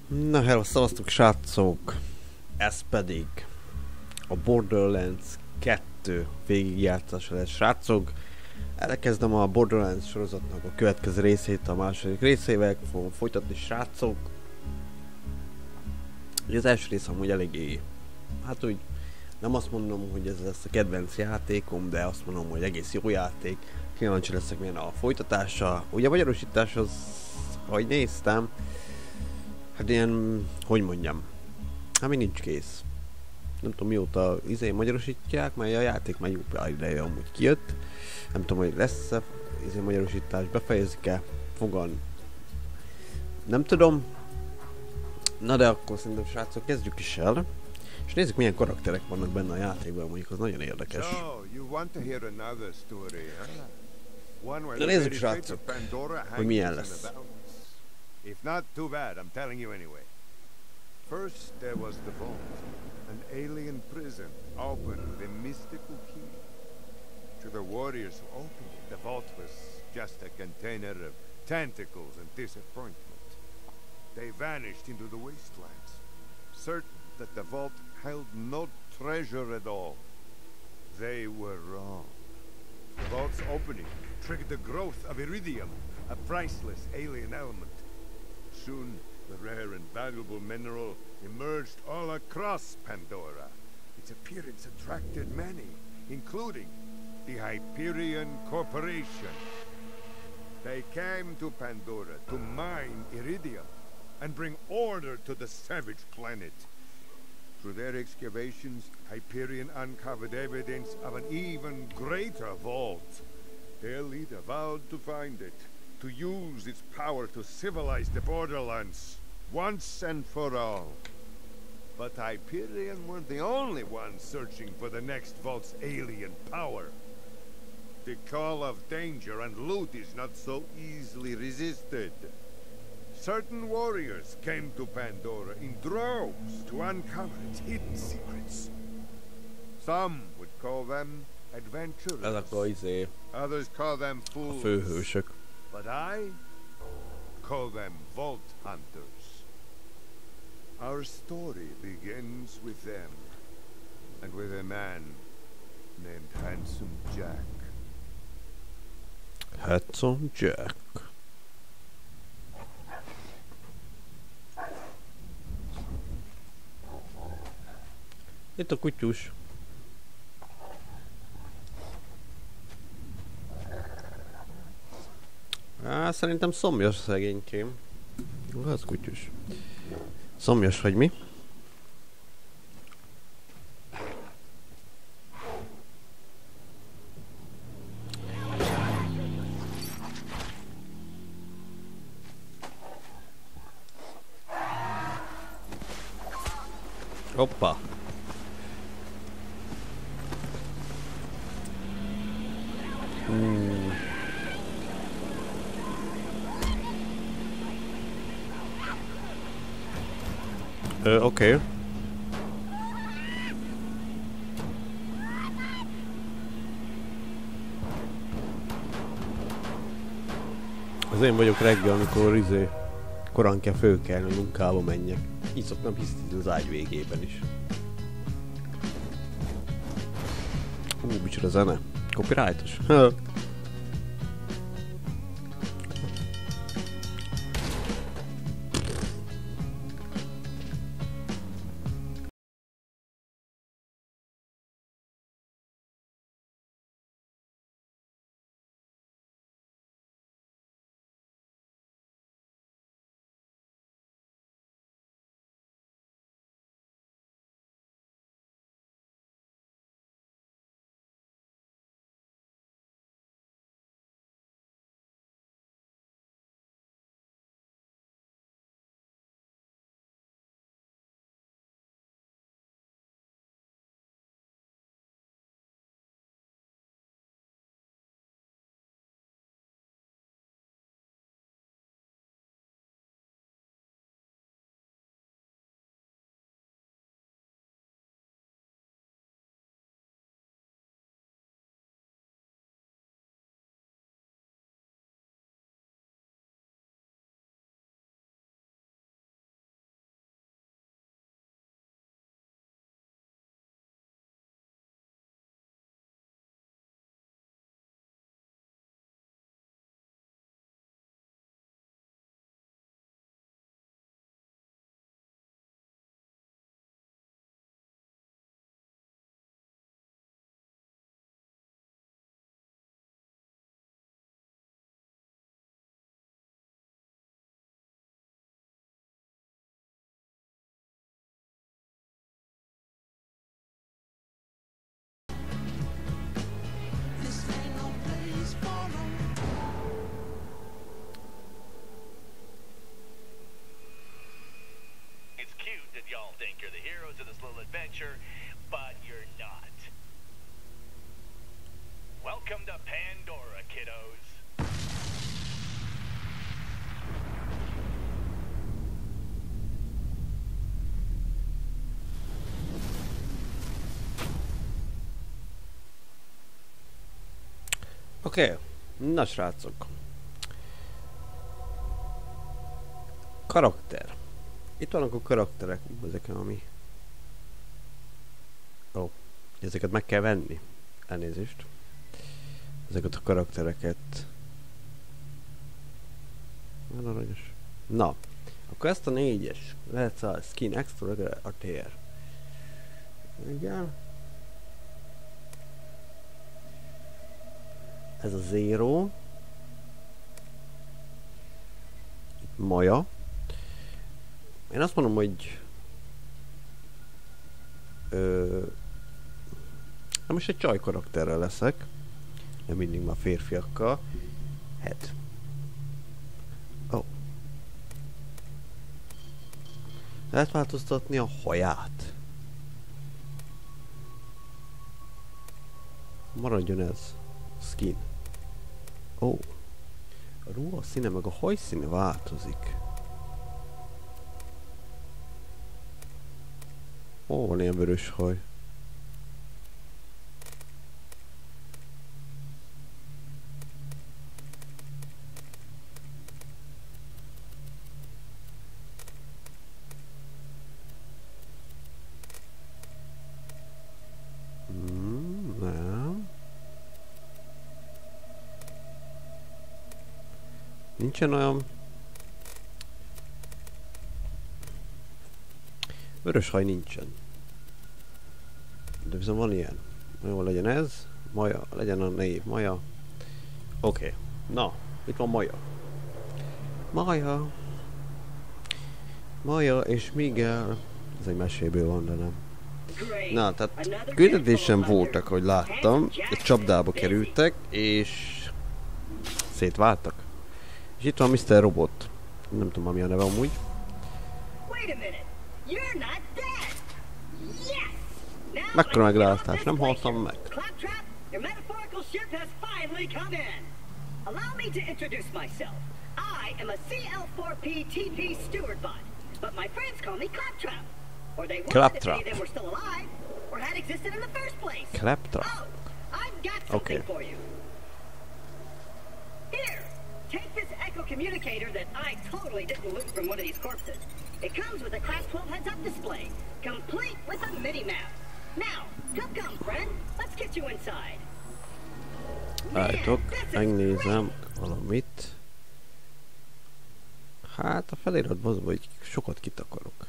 Na hello, szavaztuk srácok! Ez pedig a Borderlands 2 végigjátszása lesz, srácok. Elkezdem a Borderlands sorozatnak a következő részét, a második részével fogom folytatni, srácok. Ugye az első rész amúgy eléggé, hát úgy nem azt mondom, hogy ez lesz a kedvenc játékom, de azt mondom, hogy egész jó játék. Kíváncsi leszek milyen a folytatása. Ugye a magyarosítás az, ahogy néztem, hát ilyen, hogy mondjam, hát még nincs kész. Nem tudom mióta magyarosítják, mert a játék már jó pár ideje amúgy kijött. Nem tudom, hogy lesz-e magyarosítás, befejezik-e, fogan. Nem tudom. Na de akkor szerintem srácok kezdjük is el. És nézzük milyen karakterek vannak benne a játékban, mondjuk az nagyon érdekes. Na nézzük srácok, hogy milyen lesz. If not, too bad, I'm telling you anyway. First, there was the vault, an alien prison opened with a mystical key. To the warriors who opened it, the vault was just a container of tentacles and disappointment. They vanished into the wastelands, certain that the vault held no treasure at all. They were wrong. The vault's opening triggered the growth of iridium, a priceless alien element. Soon, the rare and valuable mineral emerged all across Pandora. Its appearance attracted many, including the Hyperion Corporation. They came to Pandora to mine iridium and bring order to the savage planet. Through their excavations, Hyperion uncovered evidence of an even greater vault. Their leader vowed to find it, to use its power to civilize the Borderlands, once and for all. But Hyperion weren't the only ones searching for the next vault's alien power. The call of danger and loot is not so easily resisted. Certain warriors came to Pandora in droves to uncover its hidden secrets. Some would call them adventurers. Others call them fools. Főhősök. But I call them Vault Hunters. Our story begins with them, and with a man named Handsome Jack. Handsome Jack. Itt a kutyus. Szerintem szomjas szegénykém. Az kutyus. Szomjas vagy mi? Hoppa. Oké. Az én vagyok reggel, amikor korán kell fölkelni, munkába menjek. Így szoktam hisztizni az ágy végében is. Micsoda zene. Copyrightos. think you're the heroes of this little adventure, but you're not. Welcome to Pandora, kiddos. Oké, na srácok. Karakter. Itt vannak a karakterek, ezek ami... Ó, ezeket meg kell venni. Elnézést. Ezeket a karaktereket. Nagyon aranyos. Na, akkor ezt a 4-es. Lehet a skin extra a tér. Igen. Ez a Zero. Maja. Én azt mondom, hogy... nem most egy csaj karakterrel leszek. Nem mindig már férfiakkal. Head. Oh. Lehet változtatni a haját. Maradjon ez. Skin. Ó. A ruha színe meg a haj színe változik. Ó, van ilyen vörös haj. Nem. Nincsen olyan... Vörös haj nincsen. De viszont van ilyen. Jó, legyen ez. Maja. Legyen a név. Maja. Oké. Na, itt van Maja. Maja. Maja és Miguel. Ez egy meséből van, de nem. Na, tehát küldetésen voltak, hogy láttam. Egy csapdába kerültek, és... szétváltak. És itt van Mr. Robot. Nem tudom, mi a neve amúgy. Mekkora meglátás, nem haltam meg. Allow me to introduce myself. I am a CL4P-TP steward bot, but my friends call me Claptrap. Or they wanted to say they were still alive, or had existed in the first place. Claptrap. Oh, I've got something for you. Here, take this echo communicator that I totally didn't loot from one of these corpses. It comes with a Class 12 heads-up display, complete with a mini-map. Now, come, friend. Let's get you inside. Álltok, megnézem valamit. Hát a feliratban az, hogy sokat kitakarok.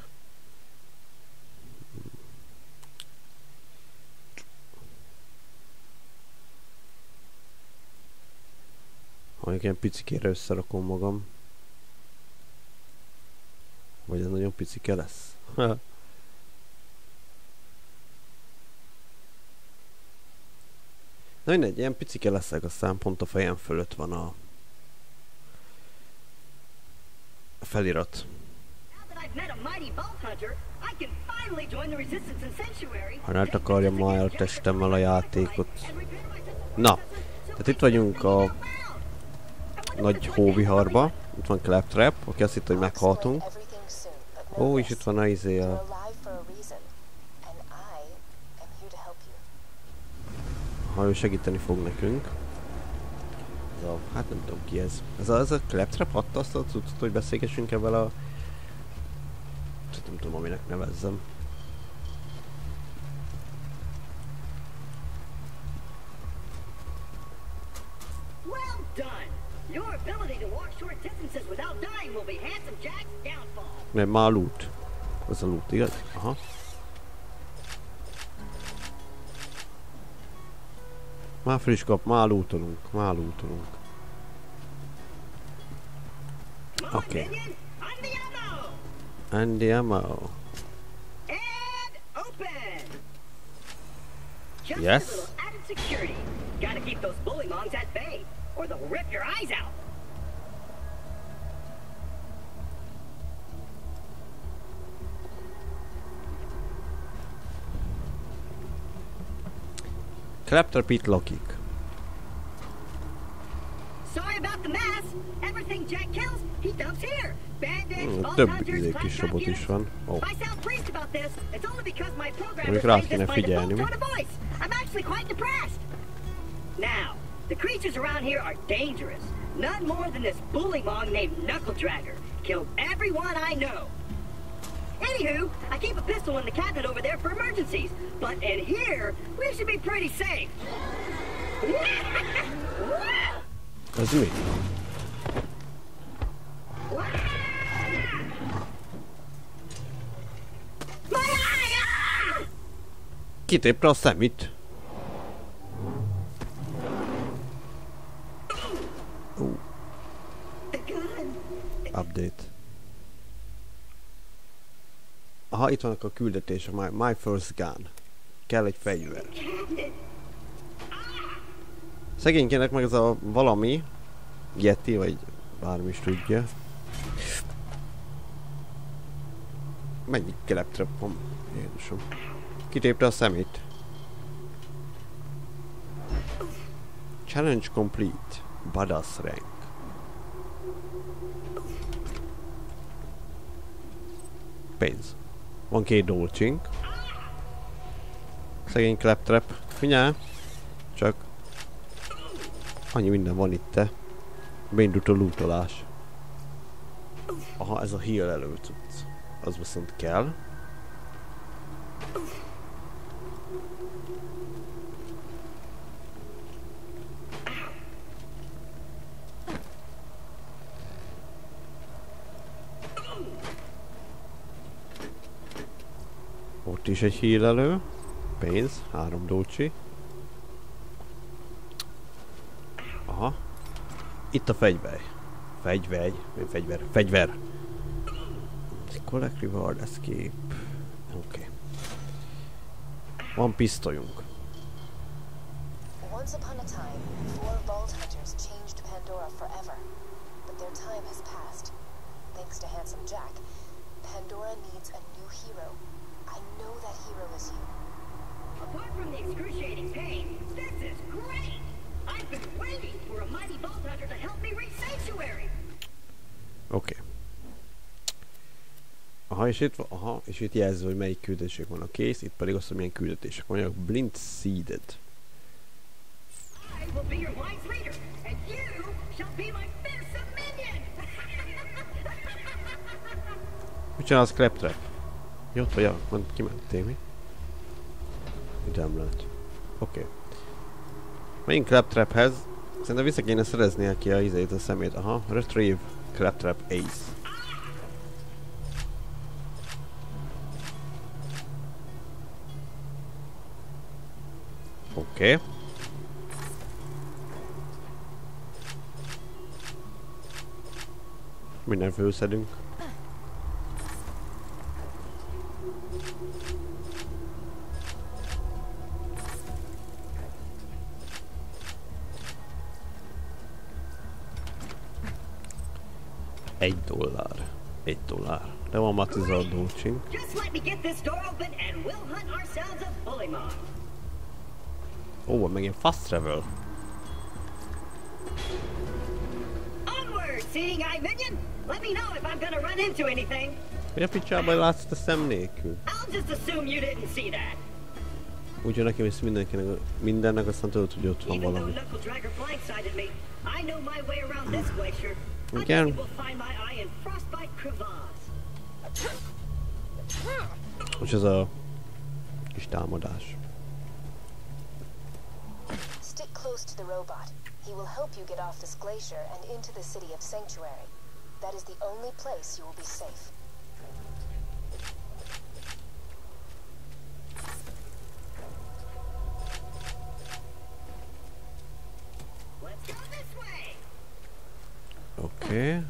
Ha ilyen picikére összerakom magam. Vagy ez nagyon picike lesz. Na mindegy, ilyen picike leszek, aztán pont a fejem fölött van a felirat. Ha nem akarja már a testemmel a játékot. Na, tehát itt vagyunk a nagy hóviharba. Itt van Claptrap, aki azt hitt, hogy meghaltunk. Ó, és itt van a izé a... Ha ő segíteni fog nekünk. Ez a, hát nem tudom ki ez. Ez a Claptrap adta azt a cuccot, hogy beszélgessünk ebben a... Nem tudom, aminek nevezzem. Nem, már loot. Ez a loot, igaz? Aha. Már friss kap, már lootolunk. Oké. And the ammo. Yes. Gotta keep those bullymongs at bay, or they'll rip your eyes out. Claptrap itt lakik. Sorry about the mess. Everything Jack kills, he dumps here. Bandits, vault Több hunters, kis robot is van. Ó. If I sound pleased about this, it's only because my programmer Mondjuk rá made kéne this by default figyelni. tone of voice. I'm actually quite depressed. Now, the creatures around here are dangerous. None more than this bullymong named Knuckle Dragger. Killed everyone I know. Anywho, I keep a pistol in the cabinet over there for emergencies. But in here, we should be pretty safe. Ez mi? Kitépte a szemét. Update. Aha, itt vannak a küldetések. My first gun. Kell egy fegyver. Szegénykének meg ez a valami. Yeti, vagy bármi is tudja. Mennyi Claptrap van? Jézusom. Kitépte a szemét. Challenge complete. Badass rank. Pénz. Van 2 dolcsink. Szegény Claptrap. Figyelj! Csak annyi minden van itt te. Beindult a lootolás. Aha, ez a heal előcucc. Az viszont kell. Ott is egy healelő. Pénz, 3 dolcsi. Aha. Itt a fegyver. Fegyver. Collect reward, escape. Oké. Van pisztolyunk. Once upon a time, 4 vault hunters changed Pandora forever. But their time has passed. Thanks to Handsome Jack, Pandora needs a new hero. I know that hero is you. Apart from the excruciating pain, this is great! I've been waiting for a mighty vault hunter to help me reach Sanctuary! Oké. Aha, és itt jelző, hogy melyik küldetések van a kész, itt pedig azt, hogy milyen küldetések vannak. Blind Seeded. I will be your wise leader, and you shall be my fearsome minion! Mit csinálsz, Claptrap? Jött vagy? Kimentél mi? Ide nem lehet. Oké. Menjünk Claptraphez. Szerintem vissza kéne szerezni neki a izét, a szemét. Aha, Retrieve Claptrap Ace. Oké. Minden főszedünk. $1. De van már 16 dolcsink. Just let me get this door open and we'll hunt ourselves a bullymong. Ó, megint fast travel. Onward, seeing eye minion! Let me know if I'm gonna run into anything. Mi a picsába látsz te szem nélkül? I'll just assume you didn't see that. Úgyhogy nekem is mindennek aztán tudod, hogy ott van Even though valami. Knuckle Dragger blindsided me, I know my way around this glacier. I Igen. think we'll find my eye in Frostbite Crevasse. Most ez a kis támadás. Stick close to the robot. He will help you get off this glacier and into the city of Sanctuary. That is the only place you will be safe. Let's go this way. Oké.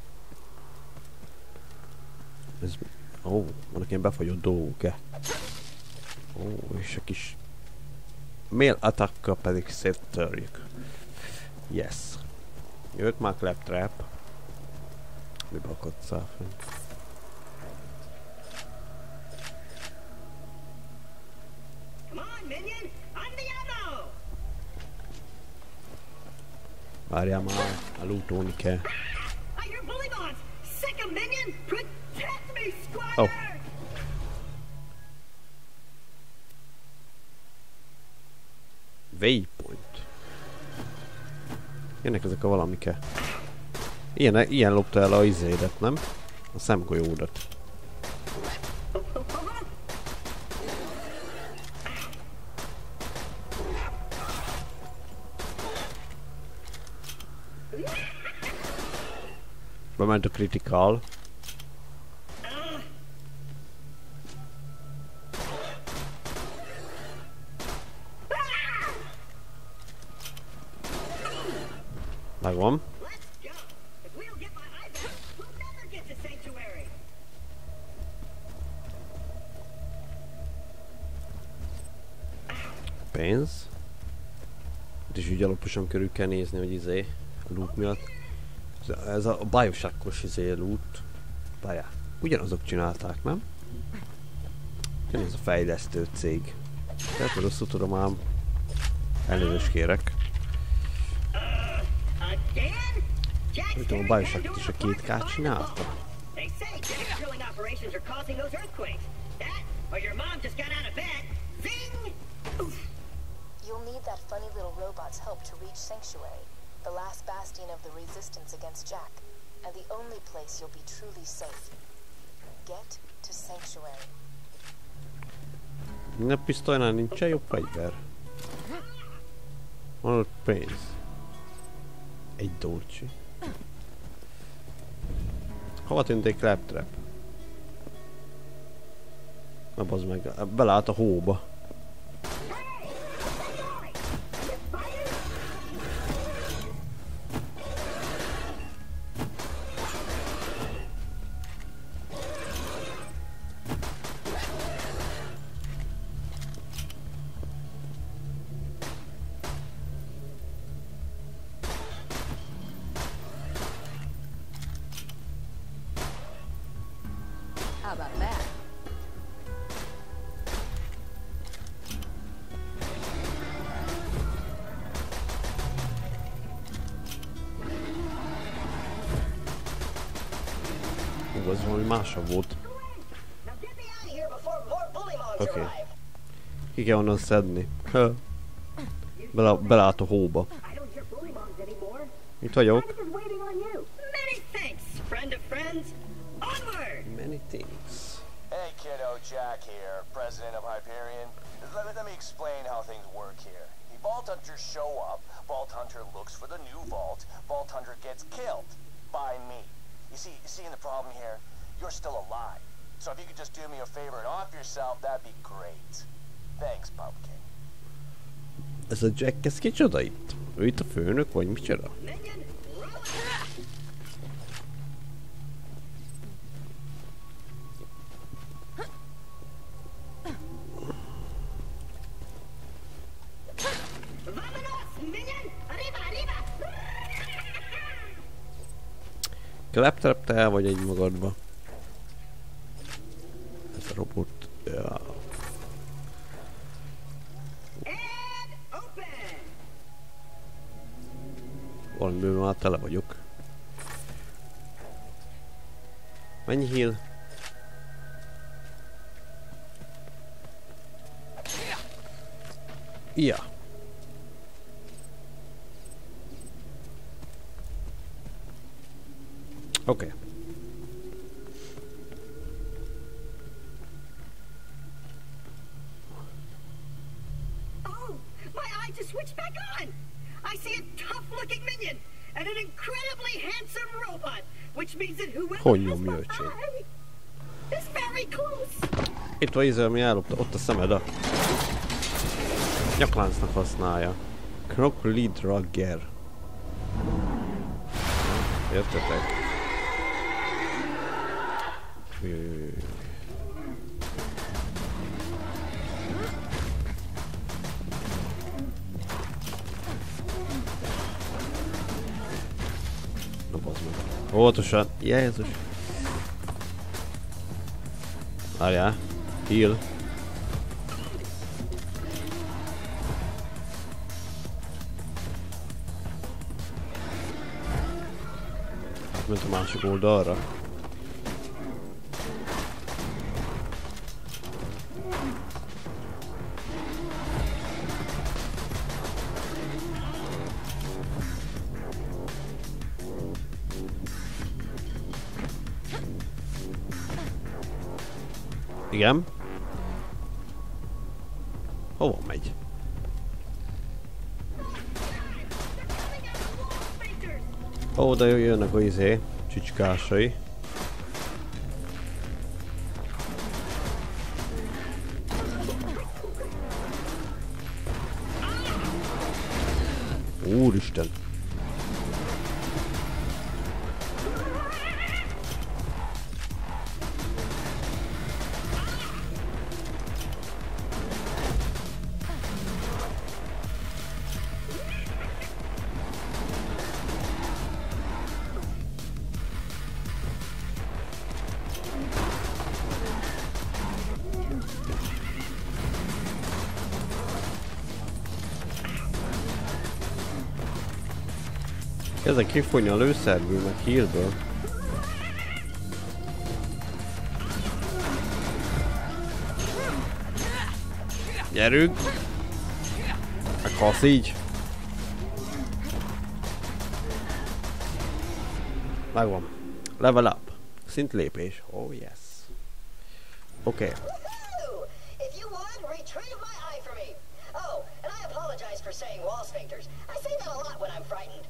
Ez... Ó, vannak ilyen befagyott dolgok-e? Ó, és a kis... Mail attackkal pedig széttörjük. Yes. Jött már Claptrap. Mibe akadszál fenn? Come on, minion! On the ammo! Várjál már, lootolni kell. I hear bully bonds! Sick a minion! Protect me, squire! Oh. Waypoint. Jönnek ezek a valamike. Ilyen lopta el a izédet, nem? A szemgolyódat. Bement a critical. Megvan. Pénz. Itt is úgy alaposan körül kell nézni, hogy izé a loot miatt. Ez a Bioshock-os izé loot. Várjál, ugyanazok csinálták, nem? Ugyanaz a fejlesztő cég. Tehát rosszul tudom ám. Elnézést kérek. Úgy tudom, a Bioshock-t is a 2K csinálta. You'll need that funny little robot's help to reach Sanctuary, the last bastion of the resistance against Jack, and the only place you'll be truly safe. Get to Sanctuary. Minden pisztolynál nincsen jobb fegyver. Van ott pénz. Egy dolcsi. Hova tűnt egy claptrap? Na bazd meg, belállt a hóba. How about that? Az valami másabb volt. Oké. Ki kell onnan szedni. Belállt a hóba. Itt vagyok. Many things. Hey kiddo, Jack here, president of Hyperion. Let me explain how things work here. The Vault Hunters show up, Vault Hunter looks for the new vault, Vault Hunter gets killed by me. You see in the problem here? You're still alive. So if you could just do me a favor and off yourself, that'd be great. Thanks, Pumpkin. Ez a Jack, ez kicsoda itt? Ő itt a főnök, vagy micsoda? Claptrap, te el vagy egy magadba. Ez a robot. Ja. Valamiből már tele vagyok. Mennyi heal? Ja. Okay. Oh, my eye just switched back on. I see a tough-looking minion and an incredibly handsome robot, which means that whoever has my eye is very close. Itt van izé, ami ellopta, ott a szemed a nyakláncnak használja. Croclid Rugger. Értetek? Na bazd meg. Óvatosan. Jézus. Várjál. Heal. átment a másik oldalra. Igen. Hova megy? Ó, de jönnek a csicskásai. Úristen! Kezdek kifogyni a lőszerből, meg healből. Gyerünk! Meghalsz így! Megvan. Level up. Szintlépés. Oh yes. Oké. Okay. If you want, retrieve my eye for me. Oh, and I apologize for saying wall sphincters. I say that a lot when I'm frightened.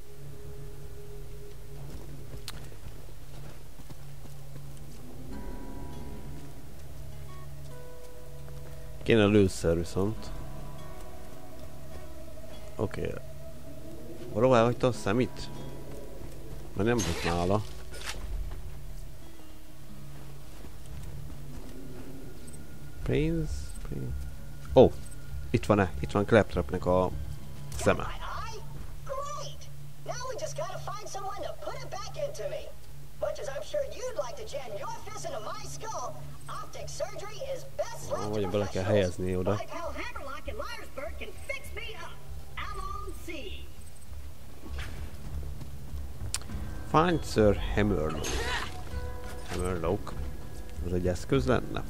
Kéne lőszer viszont. Oké. Okay. Valahol elhagyta a szemét? Mert nem volt nála. Pénz? Ó! Oh, itt van-e? Itt van Claptrapnek a szeme. Vagy bele kell helyezni oda. Find Sir Hammerlock. Hammerlock. Ez egy eszköz lenne?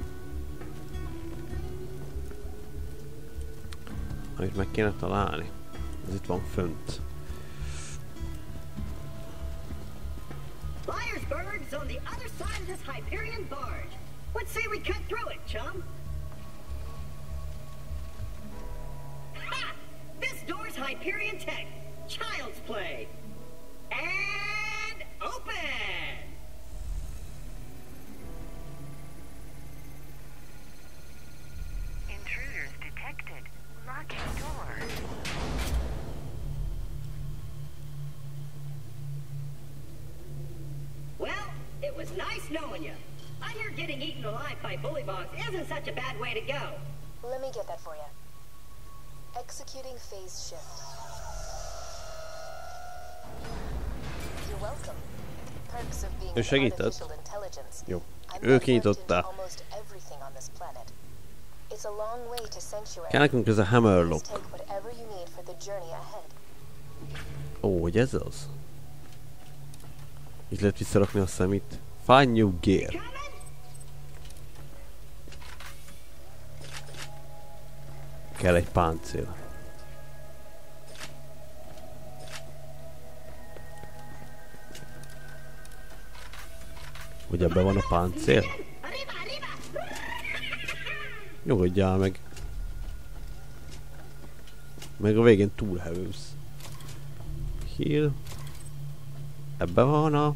Amit meg kéne találni. Ez itt van fönt. Liarsburg's on the other side of this Hyperion barge. Let's say we cut through it, chum. Ha! This door's Hyperion tech. Child's play. And open! Intruders detected. Locking door. Well, it was nice knowing you. I hear getting eaten alive by bullymongs isn't such a bad way to go. Let me get that for you. Executing phase shift. You're welcome. Perks of being Ő segített. artificial intelligence. Jó. I'm Ő networked kinyitotta. into almost everything on this planet. It's a long way to Sanctuary. Kell nekünk ez a Hammerlock. Take whatever you need for the journey ahead. Ó, hogy ez az? Itt lehet visszarakni a szemét. Find new gear. Kell egy páncél. Hogy ebben van a páncél? Nyugodjál meg. Meg a végén túlhevősz. Heal. Ebben van a...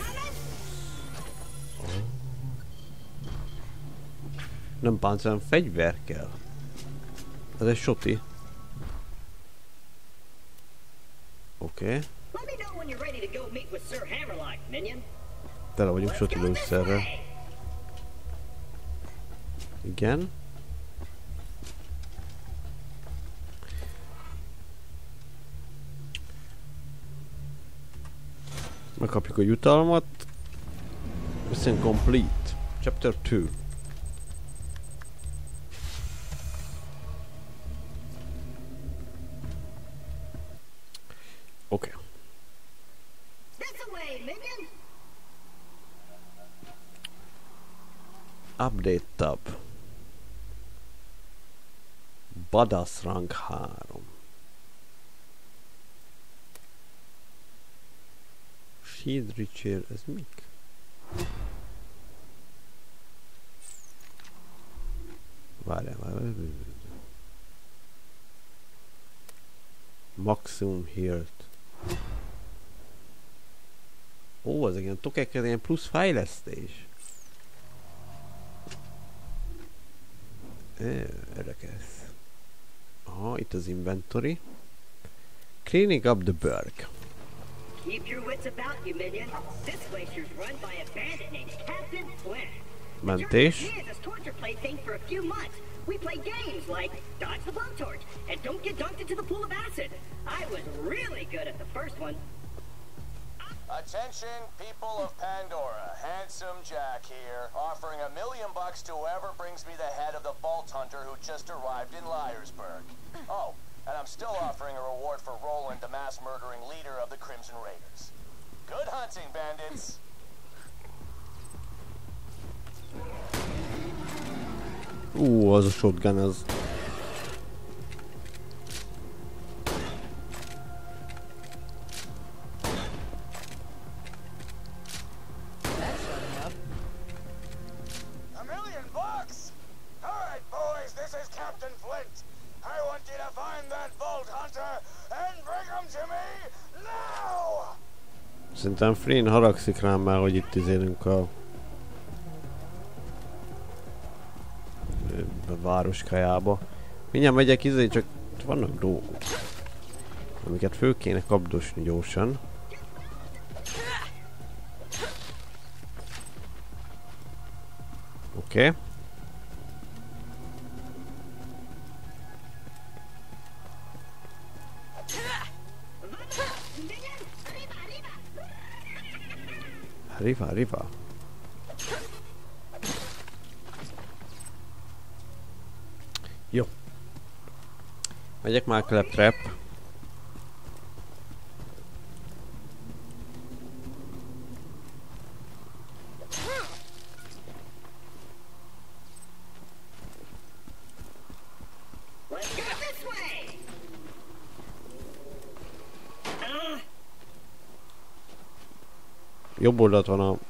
Nem páncél, hanem fegyver kell. Ez egy soti. Oké. Tele vagyunk soti lőszerrel. Igen. Megkapjuk a jutalmat. Mission complete. Chapter 2. Oké. Update tab. Badass rang 3. Shield Richer, ez mik? Várjál. Maximum Health. Ó, ezek ilyen tokekkel ilyen plusz fejlesztés. Érdekes. Aha, itt az inventory. Cleaning up the burg. Keep your wits about you, minion. This glacier's run by a bandit named Captain Flint. Mentés. He has a torture plaything for a few months. We play games like dodge the blowtorch and don't get dunked into the pool of acid. I was really good at the first one. Attention, people of Pandora. Handsome Jack here, offering $1 million to whoever brings me the head of the Vault Hunter who just arrived in Liarsburg. Oh, and I'm still offering a reward for Roland, the mass-murdering leader of the Crimson Raiders. Good hunting, bandits! Az a shotgun az. Szerintem Flynn haragszik rám már, hogy itt izélünk a városkajába. Mindjárt megyek csak vannak dolgok, amiket föl kéne kapdosni gyorsan. Oké. Arriva. Jó. Megyek már Claptrap. Jobb oldalt van a...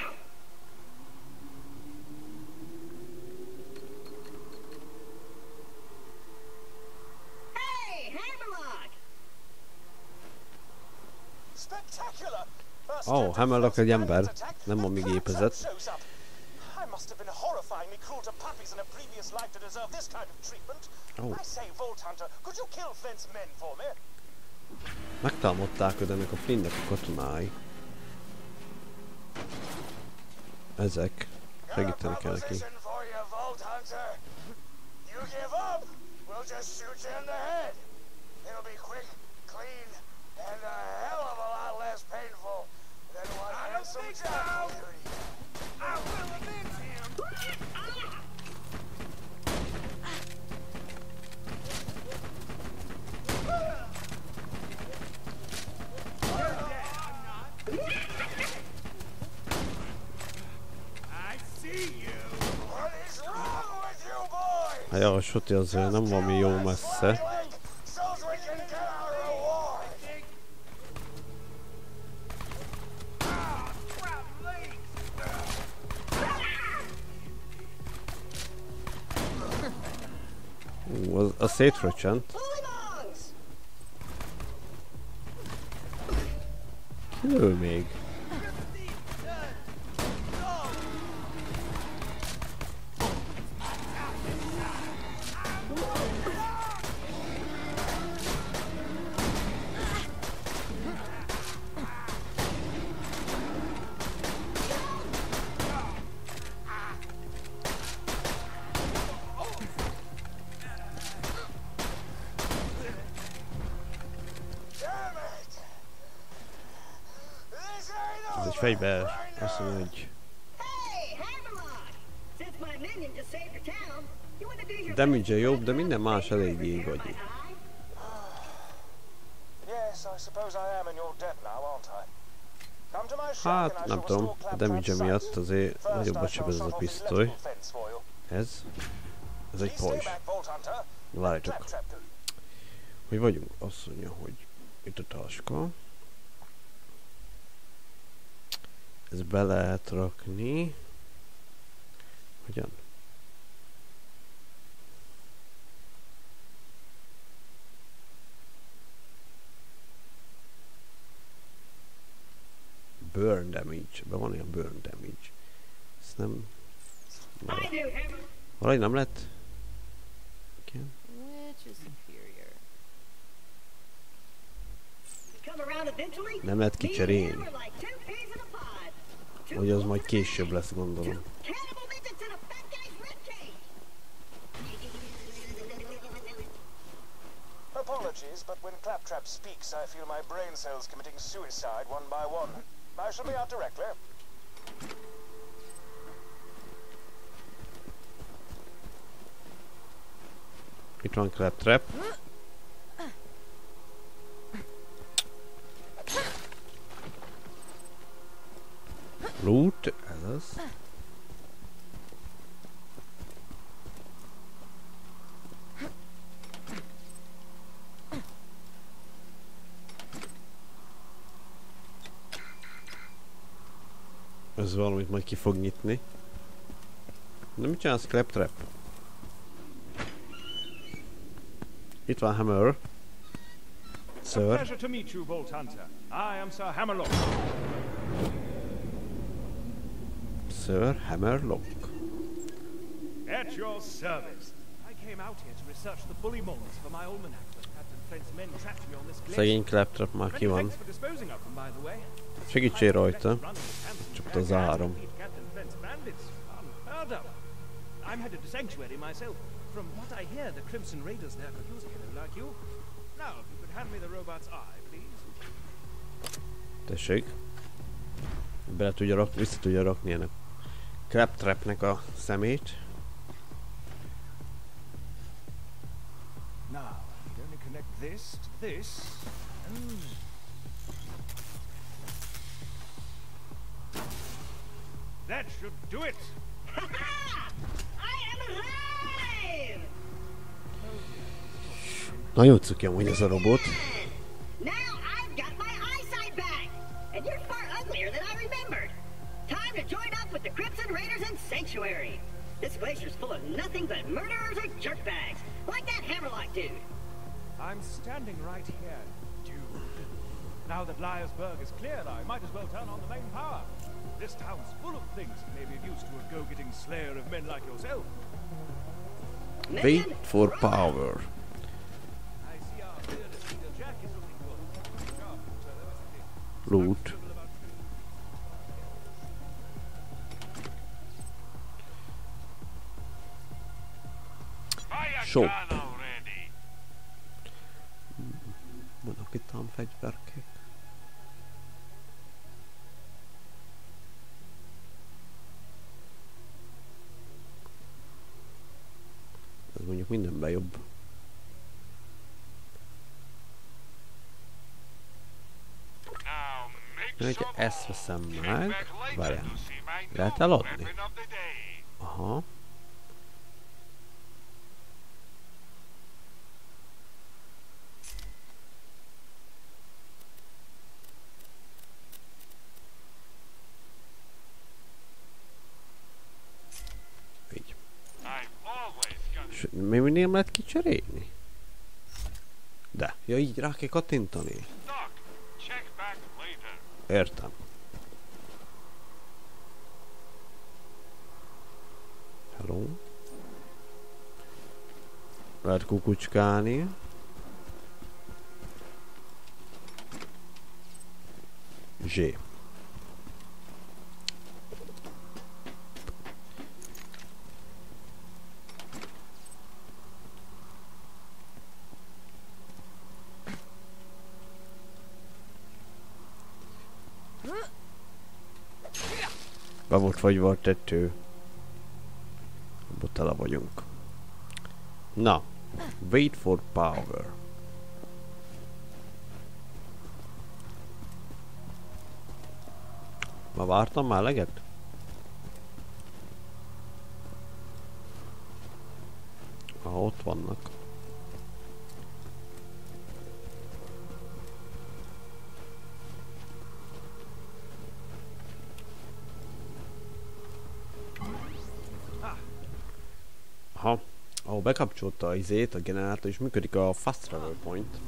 Oh, Hammerlock egy ember, nem a mi gépezet. Oh. Megtámadták őt ennek a Flynnnek a katonái. Ezek. Segíteni kell neki. Hát ja, a Soti az nem valami jó messze. Az szétröcsent. Ki lő még? Fegyver, azt mondja, hogy... Damage-e jobb, de minden más eléggé gagyi. Yes, I suppose I am in your debt now, aren't I? Hát, nem tudom, a damage miatt azért nagyobbat sebez ez a pisztoly. Ez egy pajzs. Várjátok. Hogy vagyunk? Azt mondja, hogy itt a taska. Ezt be lehet rakni. Hogyan? Burn damage. Be van ilyen burn damage. Ezt nem... Valahogy nem lett? Igen. Nem lehet kicserélni. Hogy az majd később lesz, gondolom. Apologies, but when Claptrap speaks, I feel my brain cells committing suicide one by one. I shall be out directly. Itt van Claptrap. Loot, ez az. Ez valamit majd ki fog nyitni. De mit csinálsz, Claptrap? Itt van Hammer. Sir. Pleasure to meet you, Vault Hunter. I am Sir Hammerlock. Sir Hammerlock. At your service. I came out here to research the bully molds for my almanac, but Captain Flint's men trapped me on this glacier. Szegény Claptrap már ki van. Segítsél rajta. Csak az áram. I'm headed to Sanctuary myself. From what I hear, the Crimson Raiders there could use a hero like you. Now, if you could hand me the robot's eye, please. Tessék. Bele tudja rakni, vissza tudja rakni ennek Claptrapnek a szemét. Now, you only connect this to this, and... That should do it! I am alive! Nagyon cuki amúgy ez a robot. Now I've got my eyesight back, and you're far uglier than I remembered. Time to join up with the Crimson Raiders in Sanctuary. This glacier's full of nothing but murderers or jerkbags, like that Hammerlock dude. I'm standing right here, dude. Now that Liarsburg is cleared, I might as well turn on the main power. This town's full of things that may be of use to a go-getting slayer of men like yourself. Wait for power. I see our fearless leader Jack is looking good. Sharp, Loot. Shop. Vannak itt ám fegyverkek. Ez mondjuk mindenben jobb. Hogyha ezt veszem meg, várjál, lehet eladni? Aha. Így. És még mindig nem lehet kicserélni? De, ja így rá kell kattintani. Értem. Hello. Lehet kukucskálni. Zsé. Be volt fagyva a tető. Abba tele vagyunk. Na. Wait for power. Ma vártam már eleget? Ott vannak. Aha. Ahol bekapcsolta a izét, a generátor, és működik a fast travel point.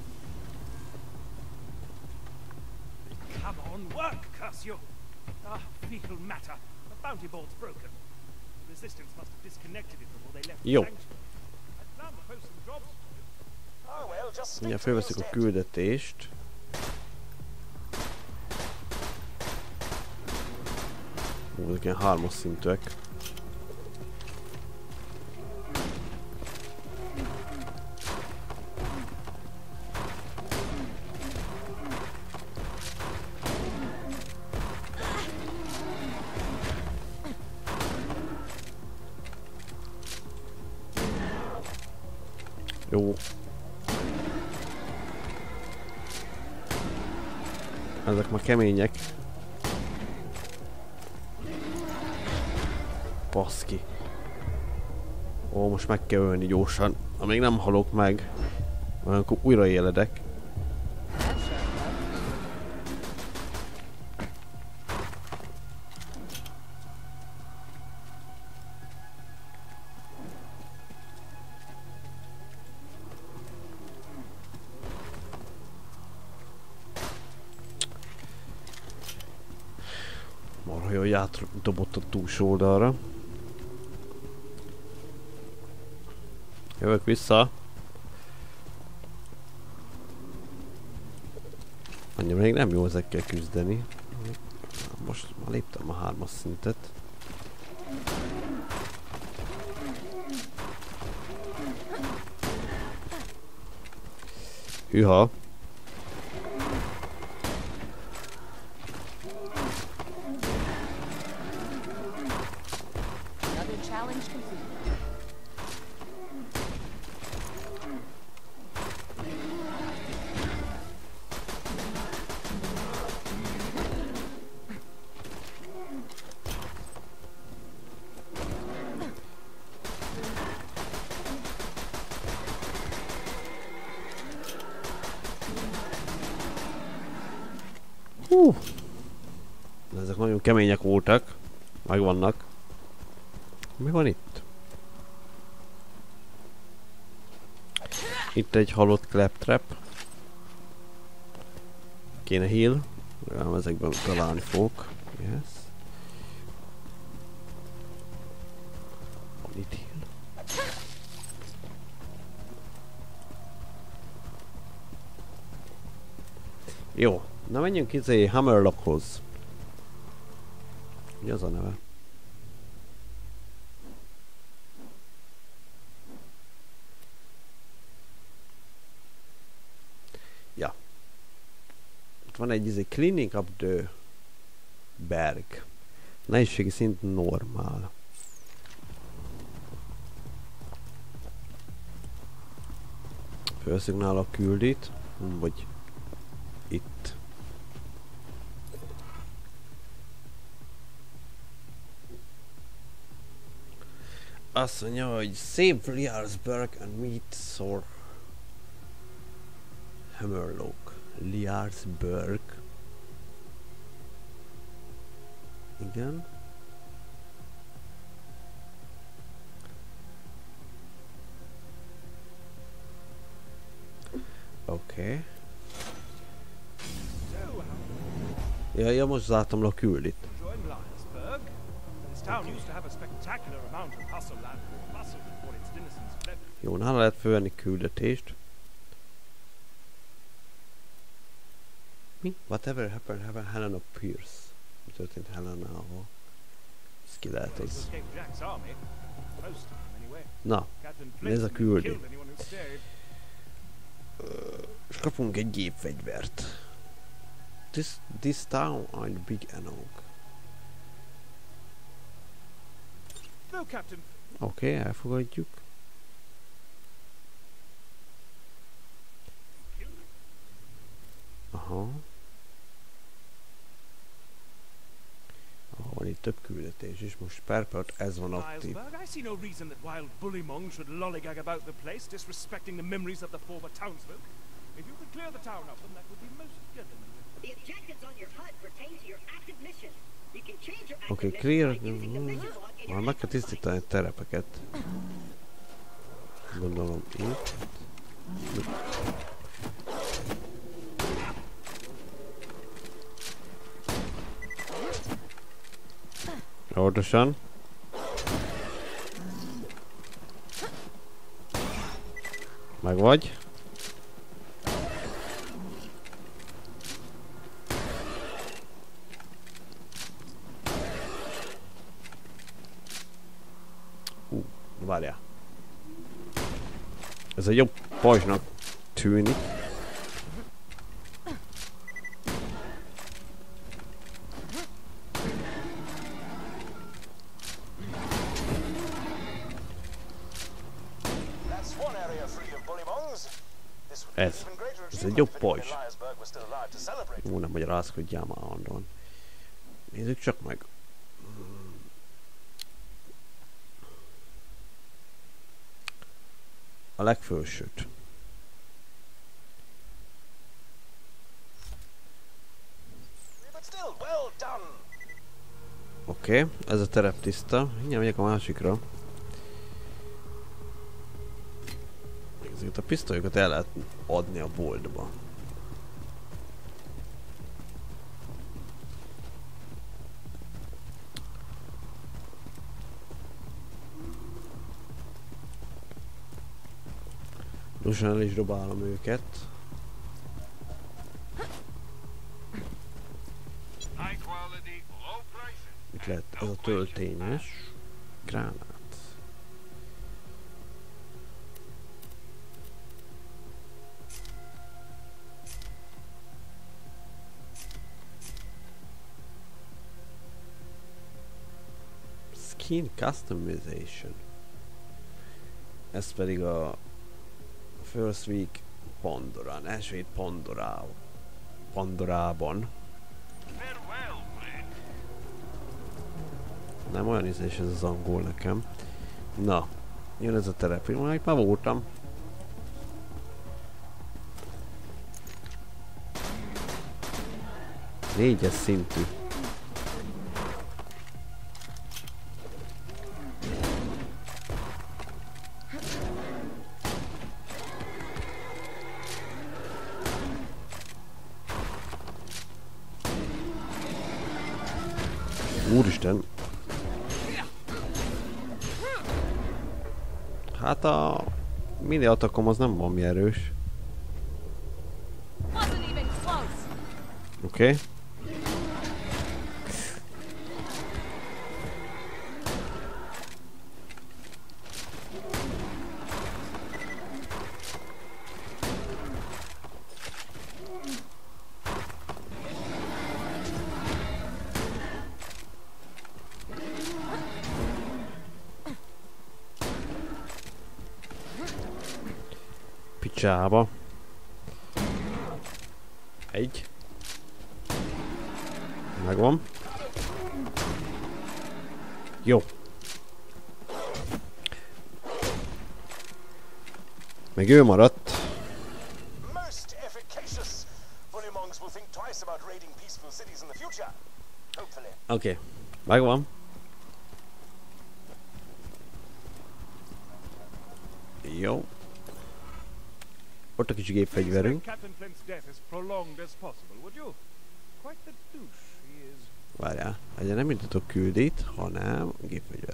Come on, work, curse you! Ah, fecal matter. The bounty bolt's broken. The resistance must have disconnected it before they left the Jó. sanctuary. I'd planned to post some jobs for it. Oh well, just stick Mindjárt to me felveszik a instead. küldetést. Ezek ilyen 3-as szintűek. Jó. Ezek már kemények. Baszki. Ó, most meg kell ölni gyorsan. Amíg nem halok meg, akkor újra éledek. Marha jó, hogy átdobott a túlsó oldalra. Jövök vissza. Annyira még nem jó ezekkel küzdeni. Most már léptem a 3-as szintet. Hűha. Another challenge complete. Ezek nagyon kemények voltak. Megvannak. Mi van itt? Itt egy halott claptrap. Kéne heal. Remélem ezekben találni fogok. Yes. Van itt heal. Jó. Na menjünk izé Hammerlockhoz. Mi az a neve? Ja. Itt van egy izé Cleaning up the Berg. Nehézségi szint normál. Felszignál a küldit. Vagy itt. Azt mondja, hogy save Liarsburg and meet Sir Hammerlock. Liarsburg. Igen. Oké. Ja, most zártam le a küldit. Join Liarsburg. This town used to have a spectacular amount of hustle and bustle before its denizens fled. Jó, nála lehet fölvenni küldetést. Mi? Whatever happened Helena Pierce. Mi történt Helena-val? Ez ki lehet az? Escaped Jack's army. Most of them, anyway. Na, Captain nézd a Flint küldi. killed anyone who stayed. És kapunk egy gépfegyvert. This town on Big Enog. No, Captain. Oké, elfogadjuk. több küldetés is. Most Purple, ez van aktív. Lyresburg, I see no reason that wild bullymong should lollygag about the place, disrespecting the memories of the former townsfolk. If you could clear the town of them, that would be most gentlemanly. The objectives on your HUD pertain to your active mission. You can change your active Oké, mission clear. by using the mission log in Már your meg kell tisztítani terepeket. Gondolom itt. Ordosan. Meg vagy. Várjál. Ez egy jobb pajzsnak tűnik. Ez egy jobb pajzs. Jó, nem magyarázkodjál már andon. Nézzük csak meg. A legfelsőt. Oké, ez a terep tiszta. Mindjárt megyek a másikra. Ezeket a pisztolyokat el lehet adni a boltba. Lassan el is dobálom őket. Mit lehet? Ez a töltényes gránát. Skin customization. Ez pedig a First Week Pandorán, első hét Pandorában. Nem olyan ízés ez az angol nekem. Na, jön ez a terep. Én már voltam. Négyes szintű. Úristen! Hát a mini attackom az nem valami erős. Oké. Picsába. Egy. Megvan. Jó. Meg ő maradt. Oké. Megvan. Jó. Ott a kicsi gépfegyverünk. Várjál, egyre nem indítok küldét, hanem gépfegyver.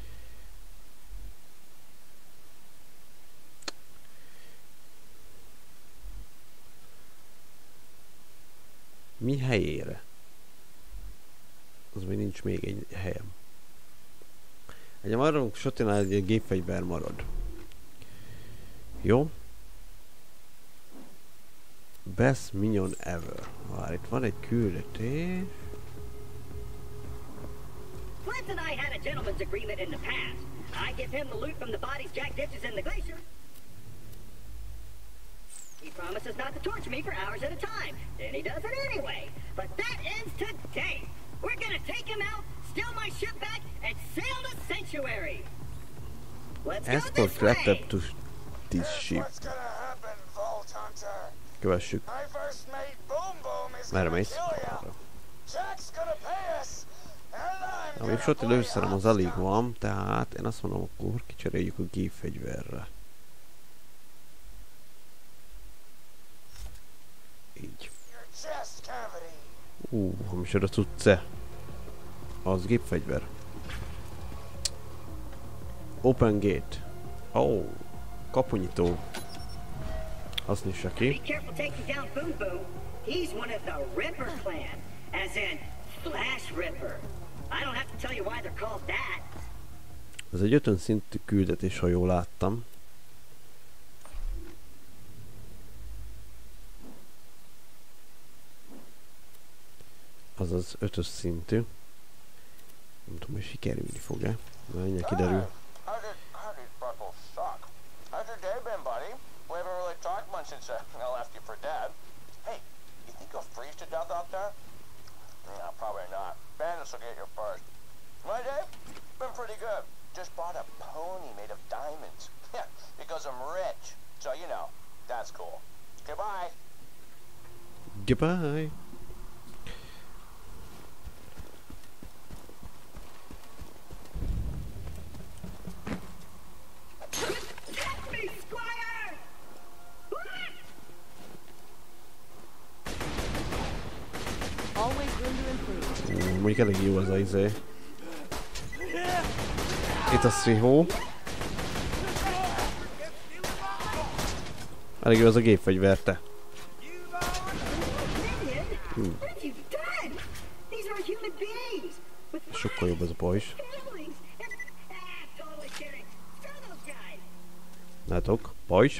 Mi helyére? Az még nincs még egy helyem. Egy maradunk, Sotinál egy gépfegyver marad. Jó? Best minion ever. Várj, itt van egy küldetés. Flint and I had a gentleman's agreement in the past. I give him the loot from the bodies Jack ditches in the glacier. He promises not to torture me for hours at a time. Then he does it anyway. But that ends today. We're gonna take him out, steal my ship back and sail to Sanctuary. Let's go Escort this way. Claptrap to this ship. What's gonna happen, Vault Hunter? Kövessük. My first mate Boom Boom is Merre gonna mész? kill ya. Jack's gonna pay us. And I'm Amíg gonna sott blow lőszerem your az house alig down. van, tehát én azt mondom, akkor kicseréljük a gépfegyverre. Így. Your chest cavity. Micsoda tudsz-e? Az gépfegyver. Open gate. Kapunyító. Azt nyissa Be ki. careful taking down Boom Boom. He's one of the Ripper clan, as in Flash Ripper. I don't have to tell you why they're called that. Ez egy 5 szintű küldetés, ha jól láttam. Azaz 5-ös szintű. Nem tudom, hogy sikerülni fog-e. De mindjárt kiderül. How did Buckle suck? How's your day been, buddy? We haven't really talked much since I left you for dead. Hey, you think you'll freeze to death out there? No, probably not. Bandits will get you first. My day? Been pretty good. Just bought a pony made of diamonds. Yeah, because I'm rich. So, you know, that's cool. Goodbye. Goodbye! Catch me, Squire! Always room to improve. Mondjuk elég jó az a izé. Itt a szihó. Elég jó az a gépfegyver, te. Minion? What have you done? These are human beings with Sokkal jobb az a pajzs. feelings and... totally kidding. Screw those guys. Látok, pajzs.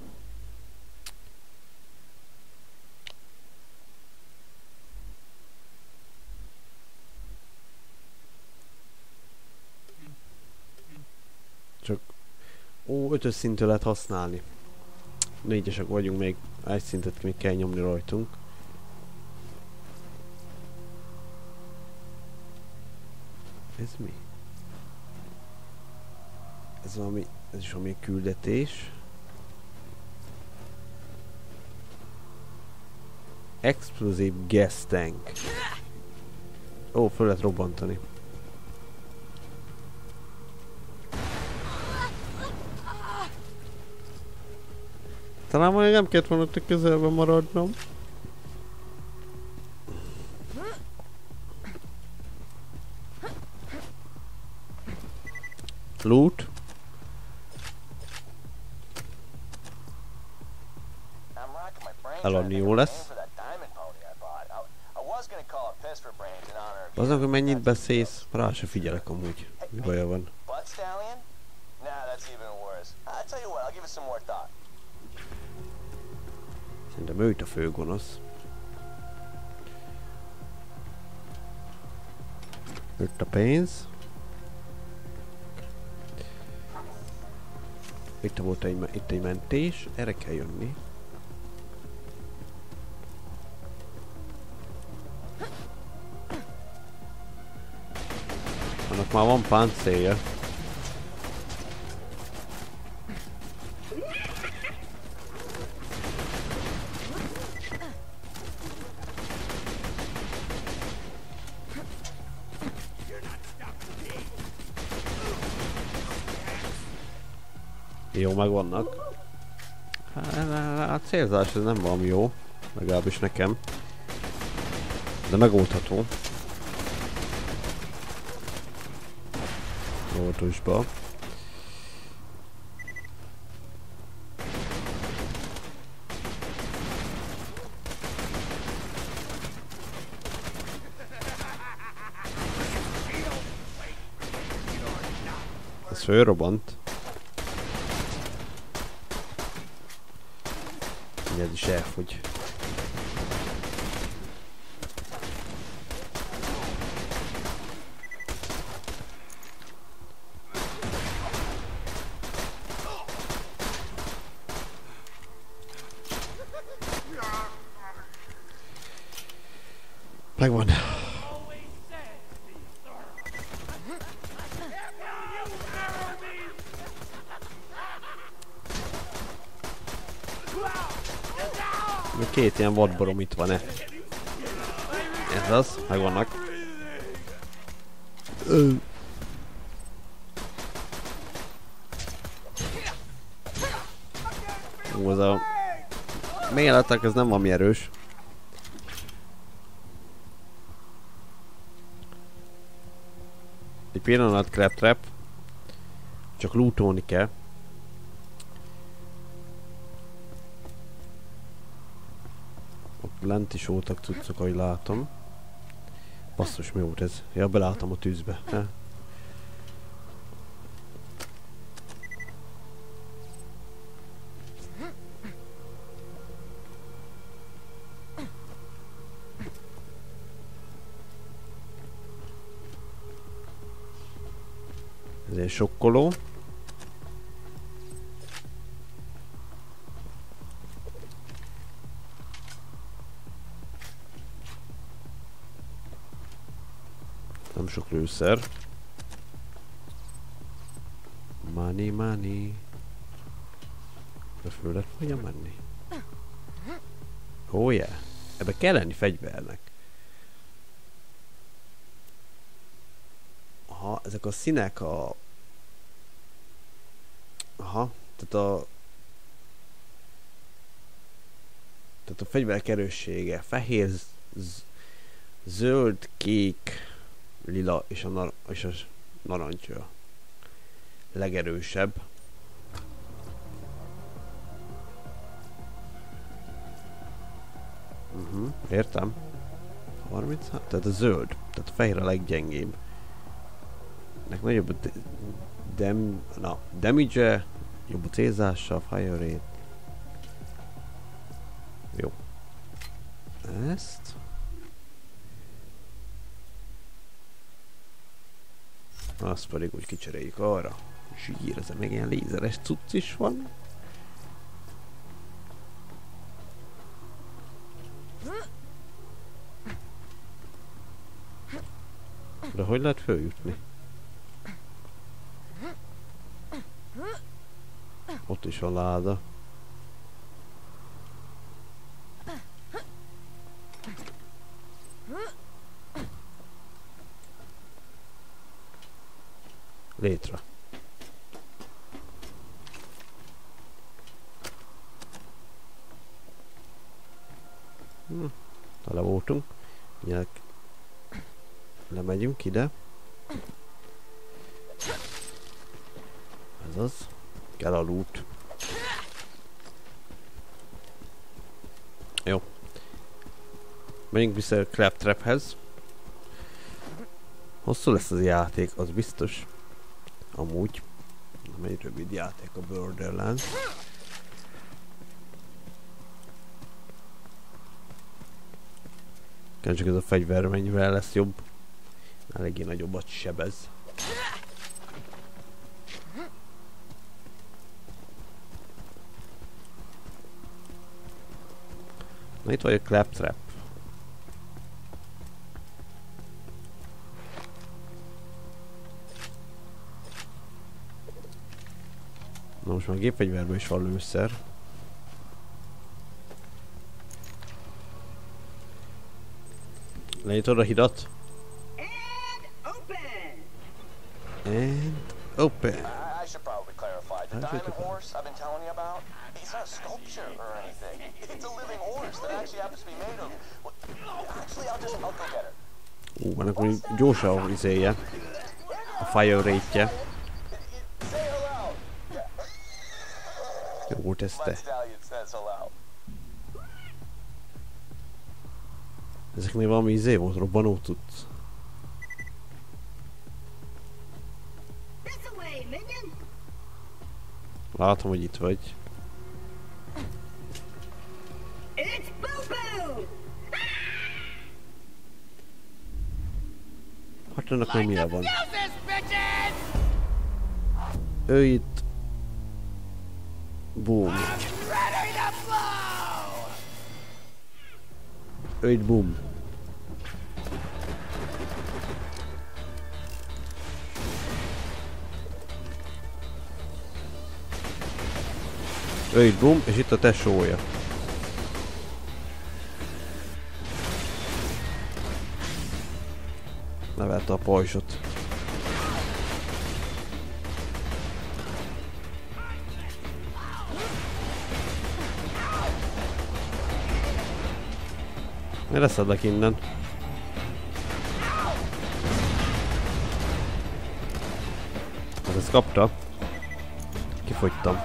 Csak... 5-ös szintű lehet használni. 4-esek vagyunk még, egy szintet még kell nyomni rajtunk. Ez mi? Ez valami, ez is valami küldetés. Explosive gas tank. Föl lehet robbantani. Talán majd nem kellett volna ott közelben maradnom. Loot. I'm racking my brain Eladni trying to jó think of a lesz. name for that diamond pony I bought. I was gonna call it Piss for Brains in honor of you. Aznak, hogy mennyit beszélsz, rá se figyelek amúgy. Mi baja van? Butt Stallion? Nah, that's even worse. I'll tell you what, I'll give it some more thought. Szerintem ő itt a fő gonosz. Itt a pénz. Itt volt itt egy mentés, erre kell jönni. Annak már van páncélja. Jó, megvannak. A célzás ez nem valami jó, legalábbis nekem. De megoldható. Óvatusba. Ez fölrobbant. Ez is elfogy. Megvan. Két ilyen vadborom itt van-e? Ez az, megvannak. Az a... Méletek, ez nem valami erős. Egy pillanat, Claptrap. Csak lootolni kell. Ott lent is voltak cuccok, ahogy látom. Basszus, mi volt ez? Ja, belálltam a tűzbe. Ez egy sokkoló. Nem sok lőszer. Money, money. De föl lehet fogja menni. Oh yeah. Ebbe kell lenni fegyvernek. Aha, ezek a színek a... Aha, tehát a fegyverek erőssége. Fehér, zöld, kék, lila és a narancs a legerősebb. Értem. 30, tehát a zöld, tehát a fehér a leggyengébb. Ennek nagyobb a damage-e, jobb a célzása, fire rate. Jó. Ezt. Azt pedig úgy kicseréljük arra. Zsír, ez még ilyen lézeres cucc is van. De hogy lehet följutni? Ott is van láda. Létre. Tele voltunk. Lemegyünk ide. Ez az. Kell a loot. Jó. Menjünk vissza a Claptraphez. Hosszú lesz az játék, az biztos. Amúgy. Nem egy rövid játék a Borderlands. Csak ez a fegyver mennyivel lesz jobb. Eléggé nagyobbat sebez. Na itt vagy a Claptrap. Na most már a gépfegyverből is van lőszer. Lenyitod a hidat? And open. I should probably clarify. The diamond horse I've been telling you about, it's not a sculpture or anything. It's a living horse that actually happens to be made of... Actually, I'll go get her. Ennek úgy gyorsan izélje. A fire rate-je. Jó volt ez te. Ezeknél valami izé volt, robbanó tudsz. Látom, hogy itt vagy. Hát ennek nem milyen van. Ő itt. Boom. Ő itt boom. Ő itt boom, és itt a tesója. megkapta a pajzsot. Ne leszedlek innen. Hát ezt kapta. Kifogytam.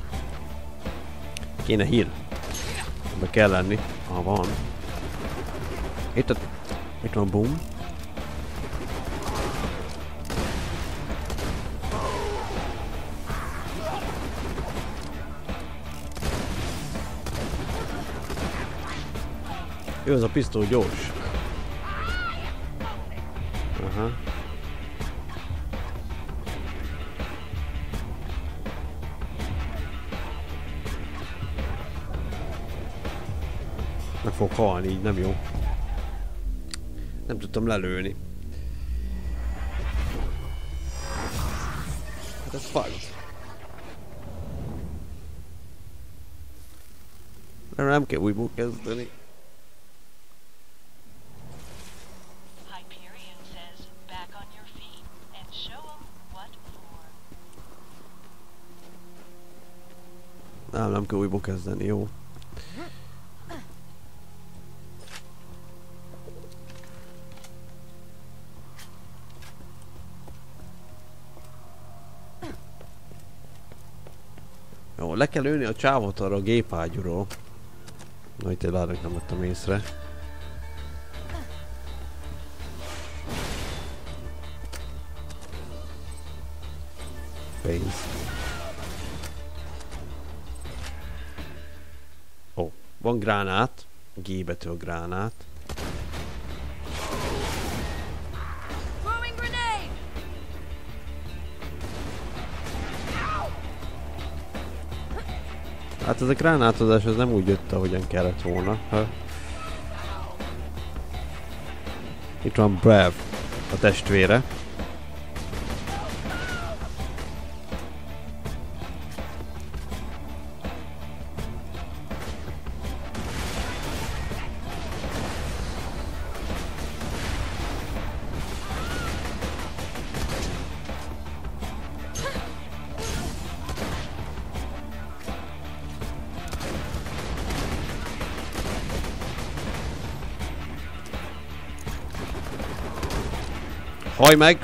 Kéne heal. Be kell lenni. Ha van. Itt van boom. Jó, ez a pisztoly gyors. Aha. Meg fog halni, így nem jó. Nem tudtam lelőni. Hát ez fucked. Nem kell újból kezdeni. Nem kell újból kezdeni, jó. Jó, le kell lőni a csávot arra a gépágyúról. Na, itt tényleg nem vettem észre. Pénz. Ó, van gránát. G betű a gránát. Hát ez a gránátozás az nem úgy jött, ahogyan kellett volna. Itt van Brav, a testvére. Hajj meg!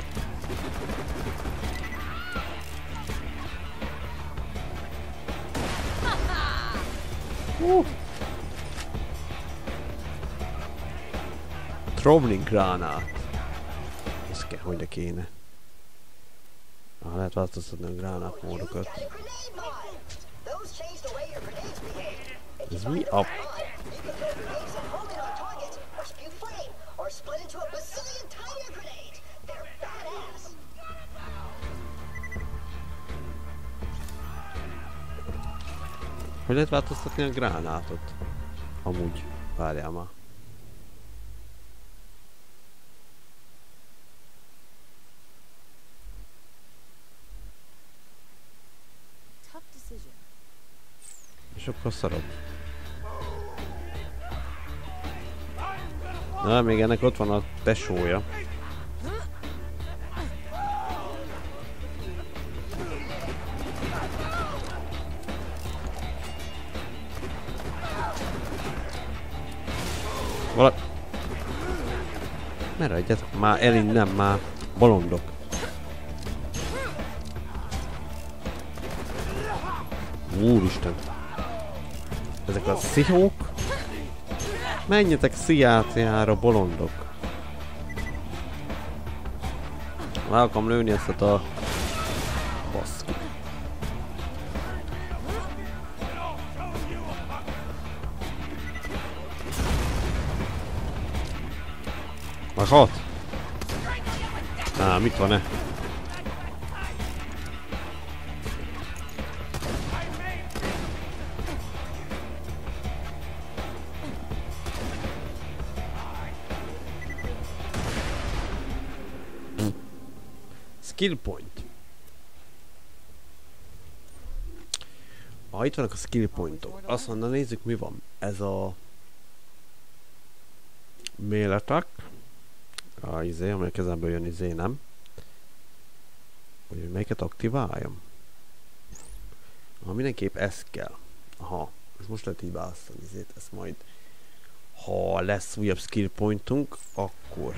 Traveling gránát. Ez kell, hogy de kéne. Lehet változtatni a gránát módokat. Ez mi a... Hogy lehet változtatni a gránátot? Amúgy, várjál már. És akkor szarok. Na, még ennek ott van a tesója. Merre egyet? Már elinnen, már bolondok. Úristen. Ezek a szihók? Menjetek sziáciára, bolondok. Le akarom lőni ezt a... Baszki. Már hat? Á, mit van-e? Skill point. Itt vannak a skill pointok. Azt mondom, nézzük mi van. Ez a... Mail attack. A izé, amely kezemből jön izé, nem? Hogy melyiket aktiváljam? Mindenképp ez kell. Aha, és most lehet így választani izét, ezt majd ha lesz újabb skill pointunk, akkor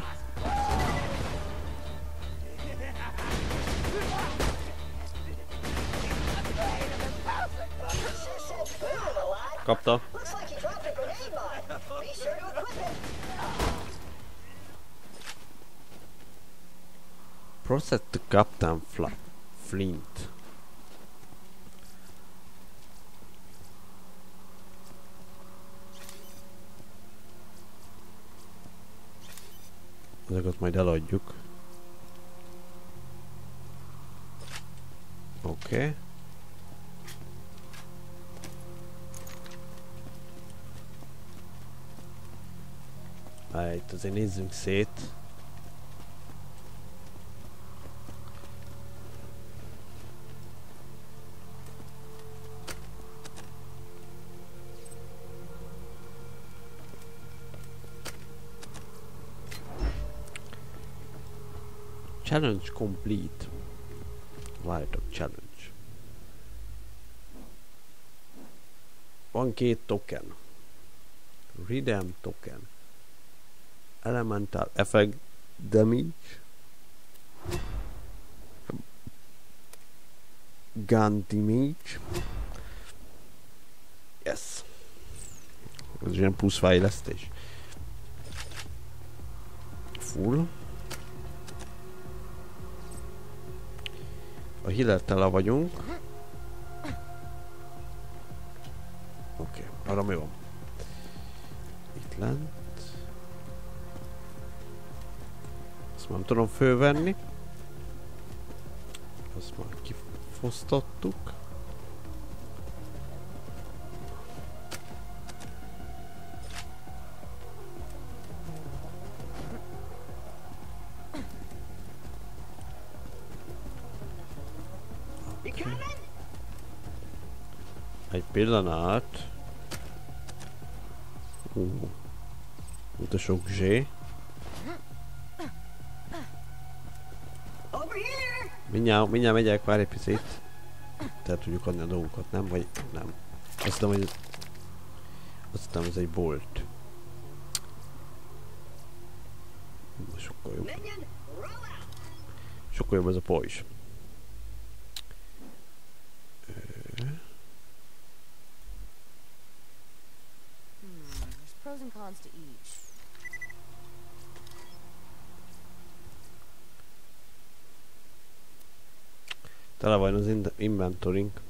kapta. Process to Captain Flint. Ezeket majd eladjuk. Oké. Itt azért nézzünk szét. Challenge complete. Várjatok, challenge. Van 2 token. Redeem token. Elemental effect damage. Gun damage. Yes. Ez ilyen plusz fejlesztés. Full. A healer tele vagyunk. Oké, arra mi van? Itt lent. Ezt nem tudom fölvenni. Azt már kifosztottuk. Egy pillanat. Itt a sok zsé. Mindjárt megyek, várj egy picit. Tehát tudjuk adni a dolgokat, nem? Vagy nem? Azt hiszem, hogy ez egy bolt. Sokkal jobb. Sokkal jobb ez a pajzs. Pros and cons to each. Tele van az inventorink.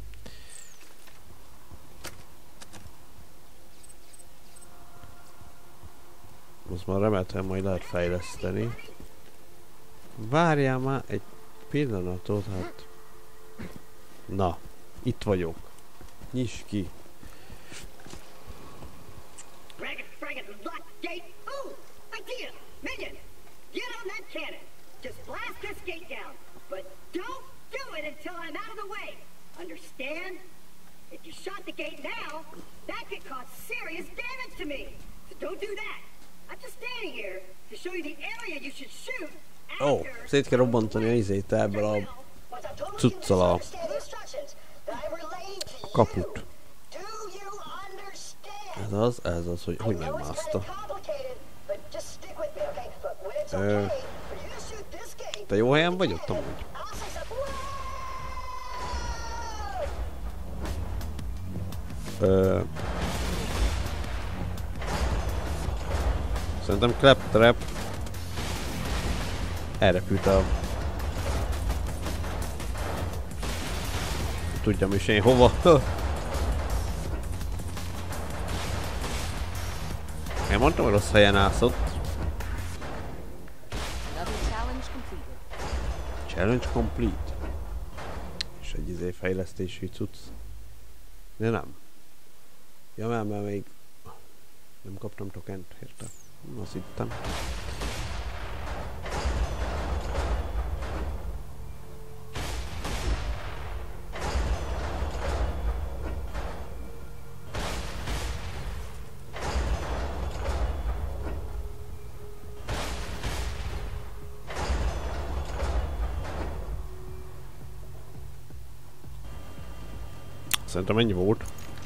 Most már remélhetően majd lehet fejleszteni. Várjál már egy pillanatot, hát. Na, itt vagyok. Nyisd ki. Until I'm out of the way. Understand? If you shot the gate now, that could cause serious damage to me. So don't do that. I'm just standing here to show you the area you should shoot. Ó, szét kell robbantani a izét ebből a cuccal a kaput. Ez az, hogy megmászta. Te jó helyen vagy ott amúgy? Szerintem Claptrap elrepült a... Tudjam is én hova. Én mondtam, hogy rossz helyen állszott. Challenge complete. És egy izé fejlesztési cucc. De nem. Ja, mert még nem kaptam tokent, érte? Azt hittem. Szerintem ennyi volt.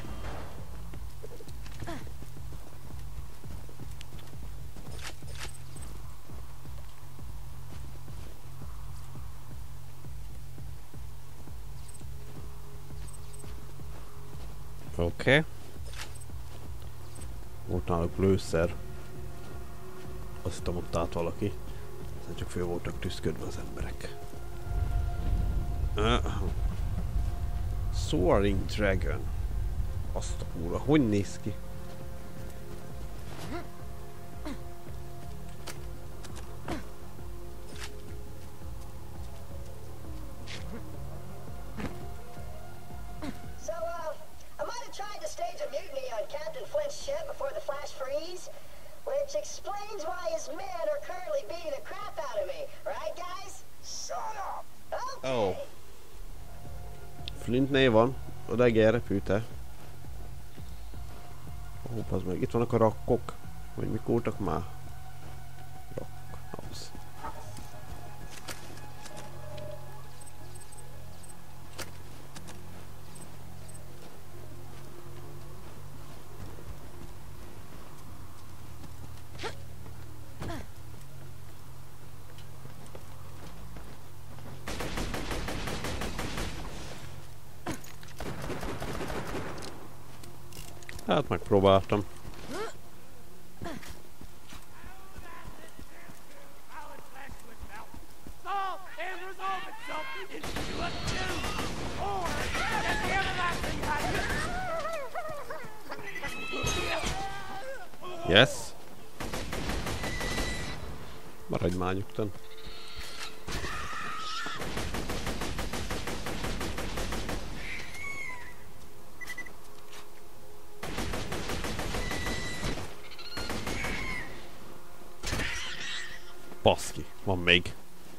Oké. Volt náluk lőszer. Azt hittem ott állt valaki. Aztán csak föl voltak tüszködve az emberek. Soaring Dragon. Azt a kurva. Hogy néz ki? Which explains why his men are currently beating the crap out of me, right, guys? Shut up! Okay. Oh. Flintnél van. Oda elrepült-e? Ó, az meg. Itt vannak a rakkok. Vagy mik voltak már? Rakk. Az. Hát megpróbáltam. Yes. Maradj már nyugtan. Baszki, van még.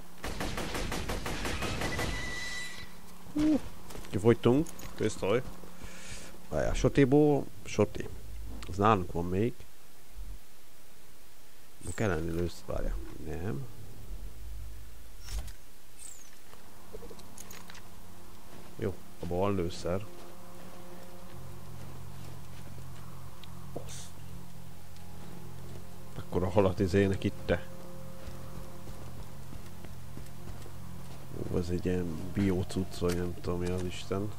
Kifogytunk. Köztoj. Várjál, Sotiból. Soti. Az nálunk van még. Ma kell lenni lősz. Várjál. Nem. Jó, abban van lőszer. Akkor a halat izének itte. Ez egy ilyen biocucc, vagy nem tudom mi az Isten.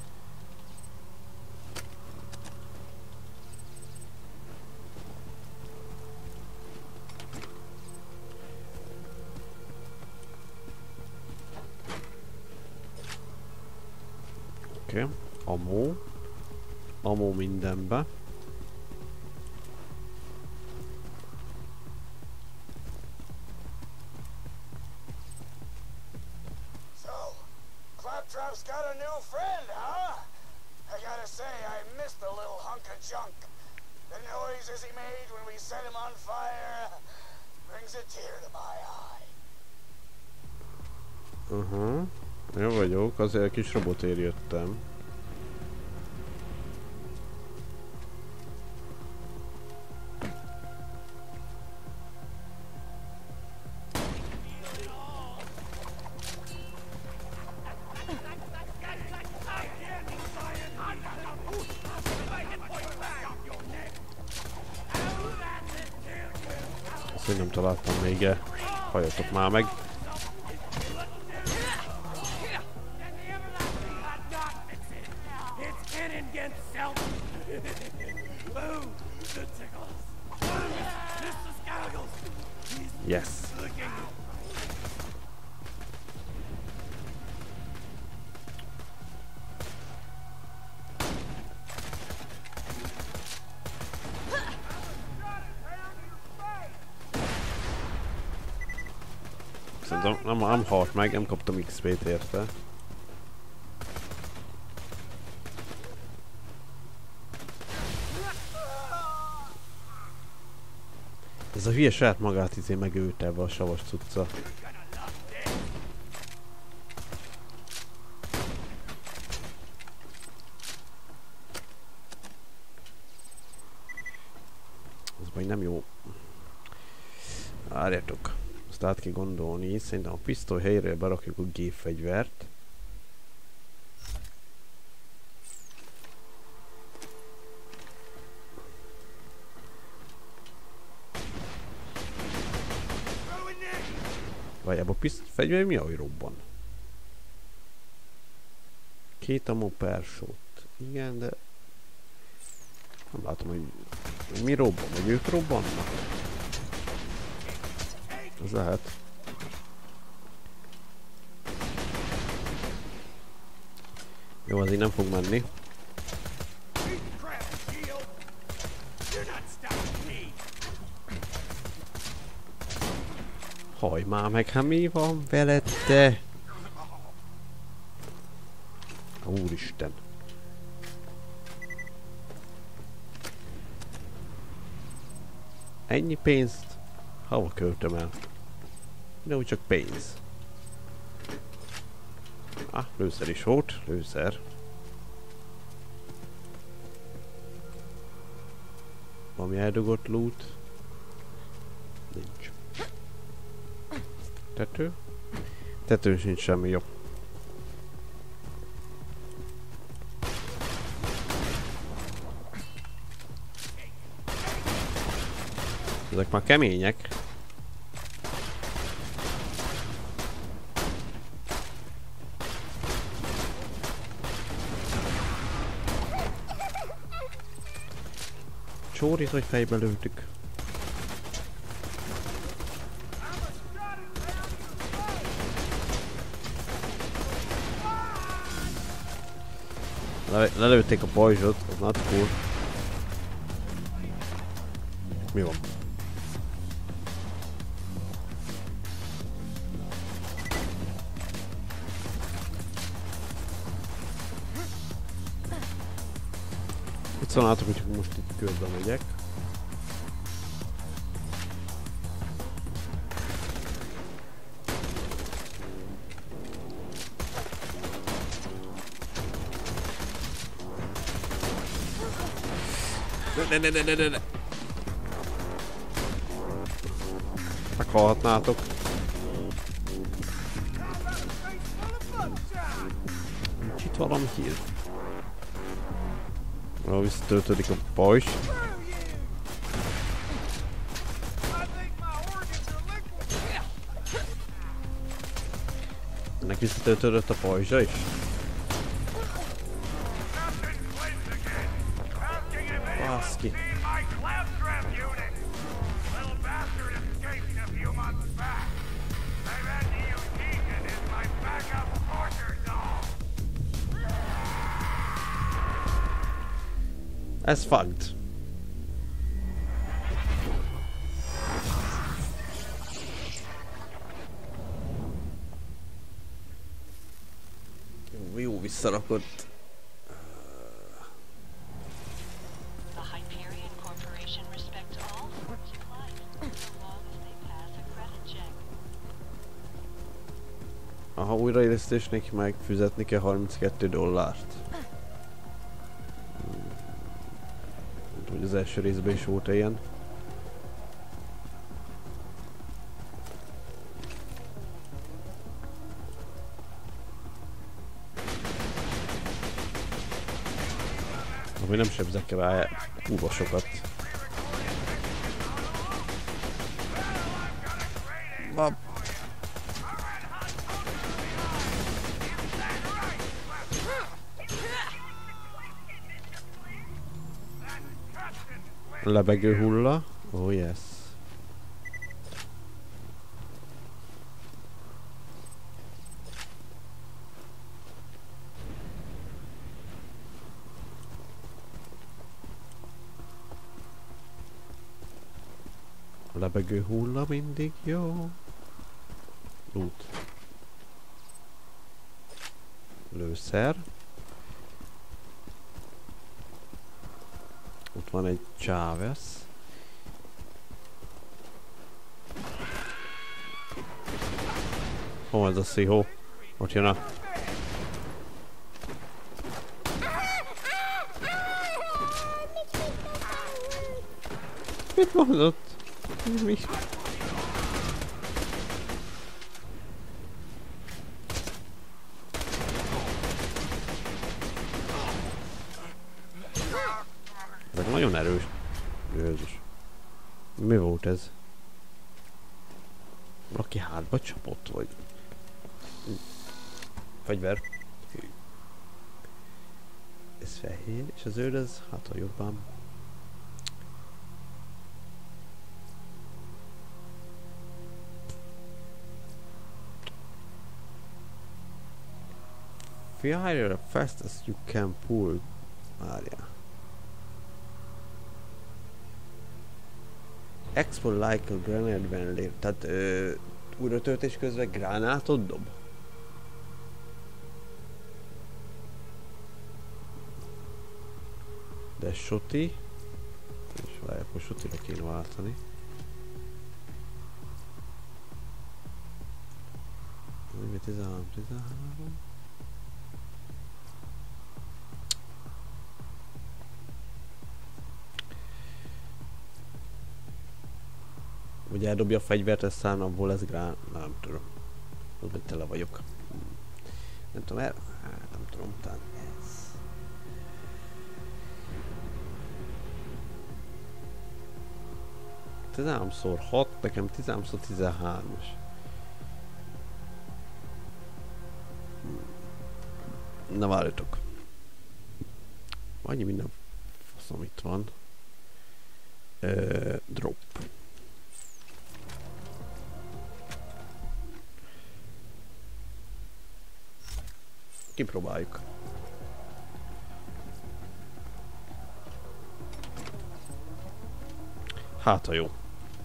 Oké, ammo. Ammo mindenbe. Claptrap's got a new friend, huh? I gotta say, I missed the little hunk of junk. The noises he made when we set him on fire brings a tear to my eye. Jó vagyok, azért kis robotért jöttem. Azt nem találtam még el. Halljatok már meg. Yes. Szerintem nem halt meg, nem kaptam XP-t érte. Ez a hülye saját magát izé megölte ebbe a savas cucca. Ez majd nem jó. Várjátok. Azt át kell gondolni. Szerintem a pisztoly helyére berakjuk a gépfegyvert. fegyver mi, ahogy robban? 2 ammo per shot. Igen, de... Nem látom, hogy mi robban, vagy ők robbannak. Ez lehet. Jó, az így nem fog menni. Hajj már meg, hát mi van veled, te? Úristen. Ennyi pénzt? Hova költöm el? De úgy csak pénz. Ah, lőszer is volt, lőszer. Valami eldugott loot? Nincs. Tető? Tetőn sincs semmi, jó. Ezek már kemények. Csórit, hogy fejbe lőttük. Lelőtték a pajzsot, az not cool. Mi van? Itt szólnátok, hogy most itt körbe megyek. Ne. Meghalhatnátok. Nincs itt valami hír. Visszatöltődik a pajzs. Ennek visszatöltődött a pajzsa is? Baszki. Ez fucked. Jó visszarakott. Aha, újraélesztésnek meg fizetni kell $32. Hogy az első részben is volt ilyen. Ami nem sebzek rá kurva sokat. Lebegő hulla. Oh yes. Lebegő hulla mindig jó. Loot. Lőszer. Ott van egy Chavez. Hol ez a szihó? Ott jön a... Mit mondott? Mi? Ezek nagyon erős. Jézus. Mi volt ez? Valaki hátba csapott, vagy... Fegyver. Hű. Ez fehér, és az zöld ez, hát a jobban. Fire as fast as you can pull. Várjál. Explode like a grenade when later. Tehát újra töltés közben gránátot dob? De shoti. És várj, akkor shotira kéne váltani. Mi 13. Ugye eldobja a fegyvert, ez szám, abból lesz grán... Nem tudom. Az meg tele vagyok. Nem tudom, nem tudom, talán ez. Tizenháromszor 6, nekem 13x13-as. Na várjatok. Annyi minden faszom itt van. Drop. Kipróbáljuk. Hát a jó.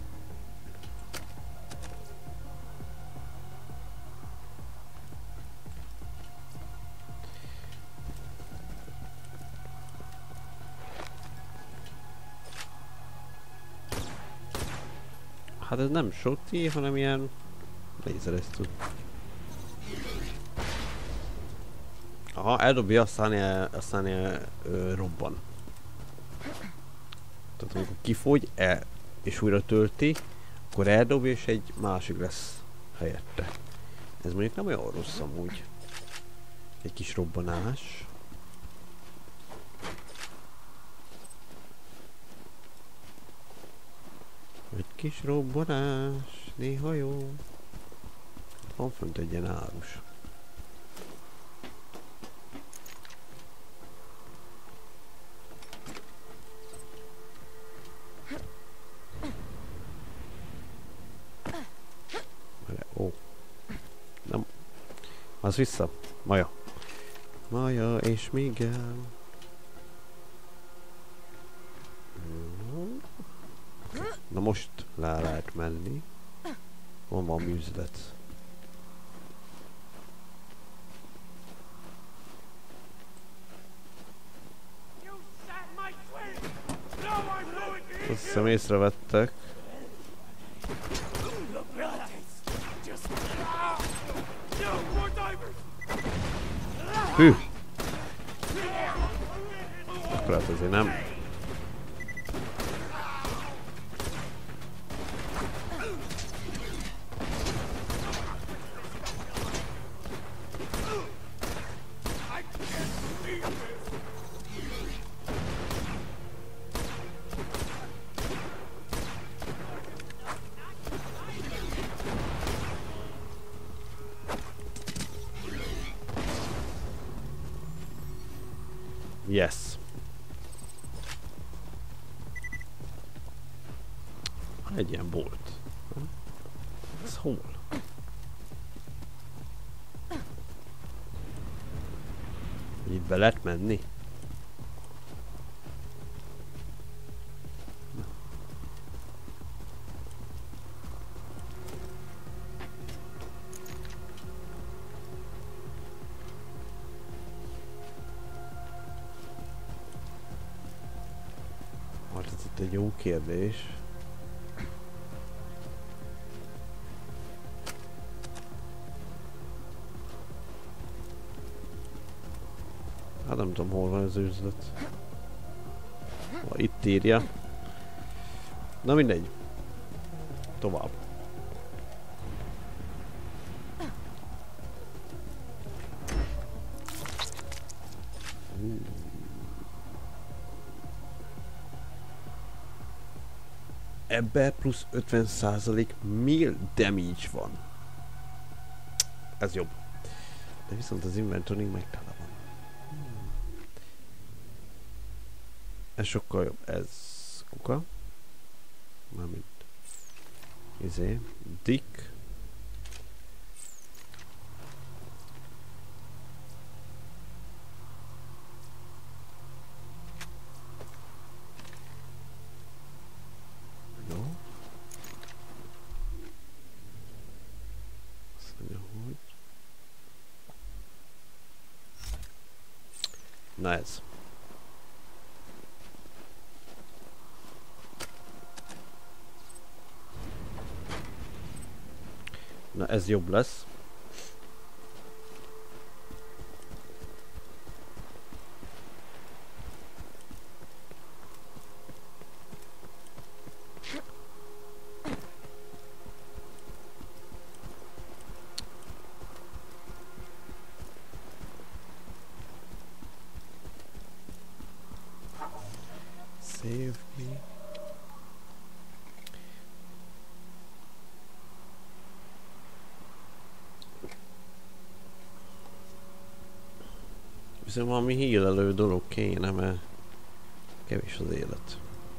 Hát ez nem shoti, hanem ilyen lézeresztő. Aha, eldobja, aztán robban. Tehát amikor kifogy és újra tölti, akkor eldobja és egy másik lesz helyette. Ez mondjuk nem olyan rossz amúgy. Egy kis robbanás. Egy kis robbanás, néha jó. Van fönt egy ilyen árus. Ó. Nem. Az vissza. Maja. Maja és Miguel. Na most le lehet menni. Van valami üzlet. Azt hiszem észrevettek. Hű! Akkor hát azért nem. Yes. Egy ilyen bolt. Ez hol? Itt be lehet menni? Egy jó kérdés. Hát nem tudom, hol van az üzlet. Itt írja. Na mindegy. Tovább. ebbe plusz 50% meal damage van. Ez jobb. De viszont az inventory meg tele van. Ez sokkal jobb. Ez kuka. Mármint Dick. Jó. Azt mondja, hogy... Na ez. Na ez jobb lesz. Save me. Viszont valami hílelő dolog kéne, mert kevés az élet.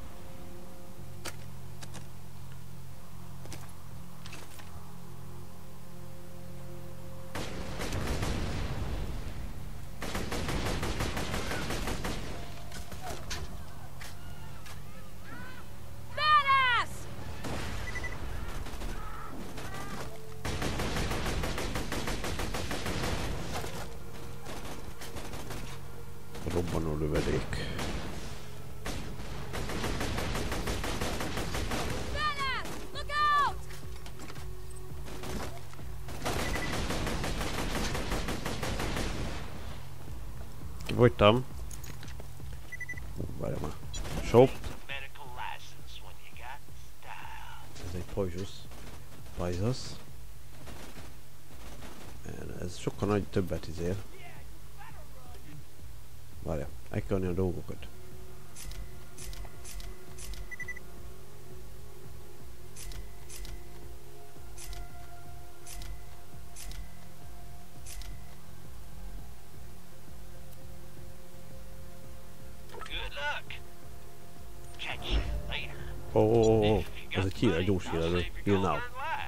Robbanó lövedék. Kifogytam. Várjál már. Shop. Ez egy Pajzus. Ez sokkal nagy többet izél. Várjál, el kell adni a dolgokat. Oh, ez egy hír, egy gyors hírelő. Heal now.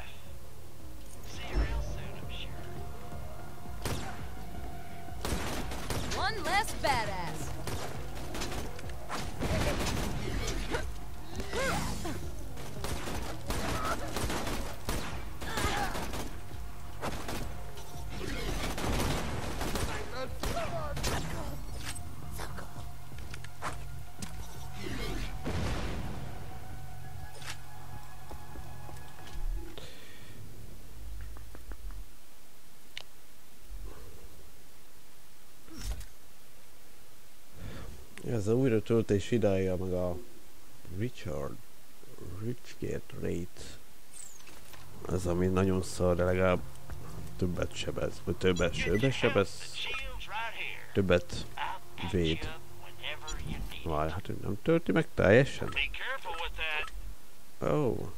Ez a újra töltés ideje, meg a Richgate Rate. Ez ami nagyon szar, de legalább többet sebez, vagy többet sebez, többet véd. Várj, hát ő nem tölti meg teljesen? Oh.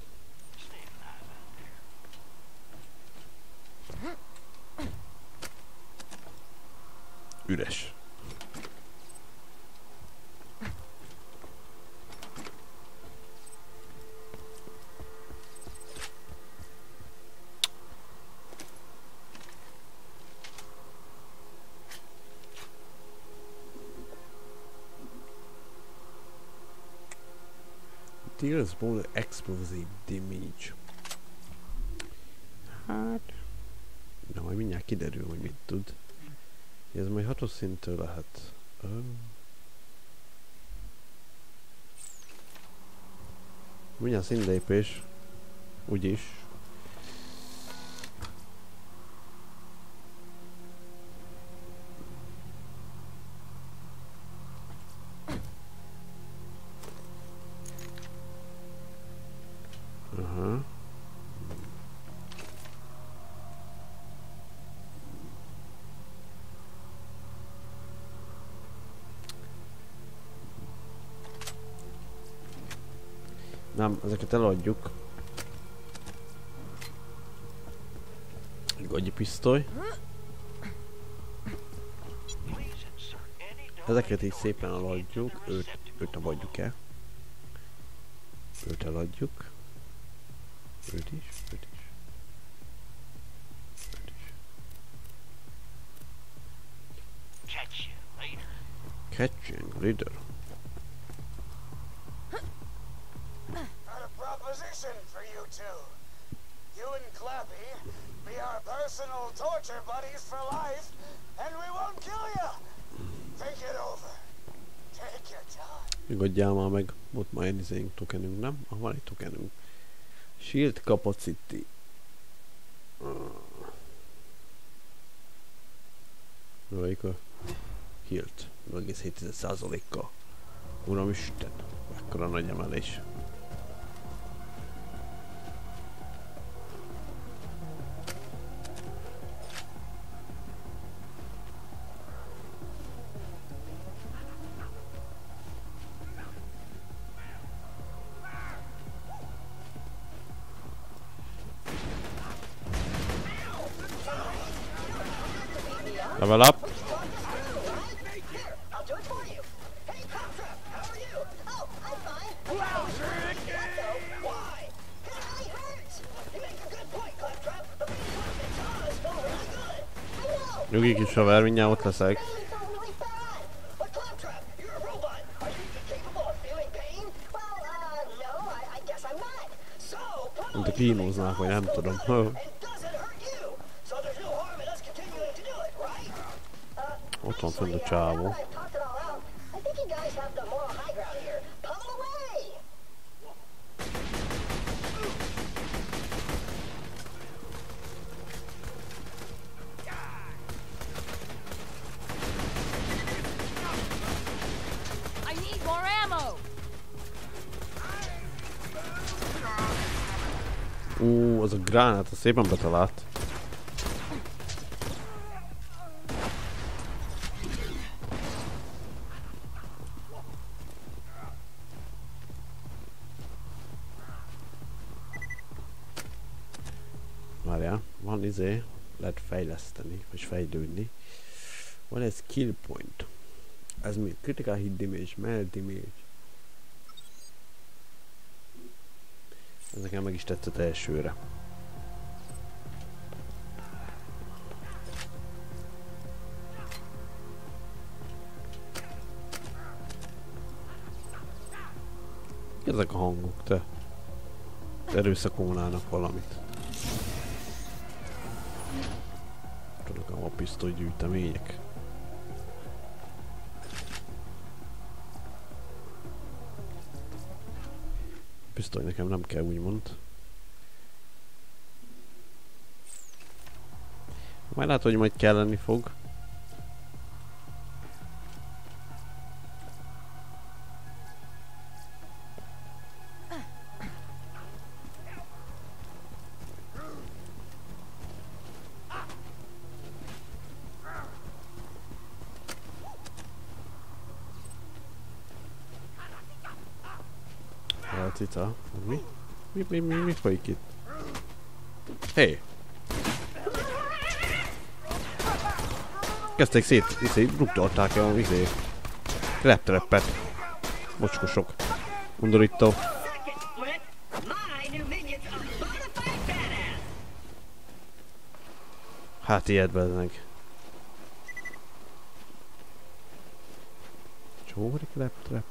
Üres. Deals more explosive damage. Hát... Na, majd mindjárt kiderül, hogy mit tud. Ez majd 6-os szinttől lehet. Mindjárt színlépés. Úgyis. Nem, ezeket eladjuk. Egy gagyi pisztoly. Ezeket így szépen eladjuk. Őt nem adjuk el. Őt eladjuk. Őt is. Catching later. Got a proposition for you two. You and Clappy be our personal torture buddies for life, and we won't kill you. Think it over. Take your time. Nyugodjál már meg. Ott már egy tokenünk, nem? Ah, van egy tokenünk. Shield capacity. Melyik a healt? 0,7%-kal. Uramisten, ekkora nagy emelés. Level up. Nyugi kis haver, mindjárt ott leszek. Mint a kínóznák, vagy nem tudom. Ott van fönn a csávó. Az a gránát, az szépen betalált. Várjál, van lehet fejleszteni, vagy fejlődni. Van egy skill point. Ez mi? Critical hit damage, melee damage. Ez nekem meg is tetszett elsőre. Ezek a hangok, te erőszakolnának valamit. Tudok a pisztoly gyűjtemények. Pisztoly nekem nem kell, úgymond. Majd látod, hogy majd kelleni fog. Cica. Mi folyik itt? Hé! Kezdték szét rúgdalták el a repterepet. Mocskosok. Undorító. Hát ilyet bezzeg. Csórik repterep.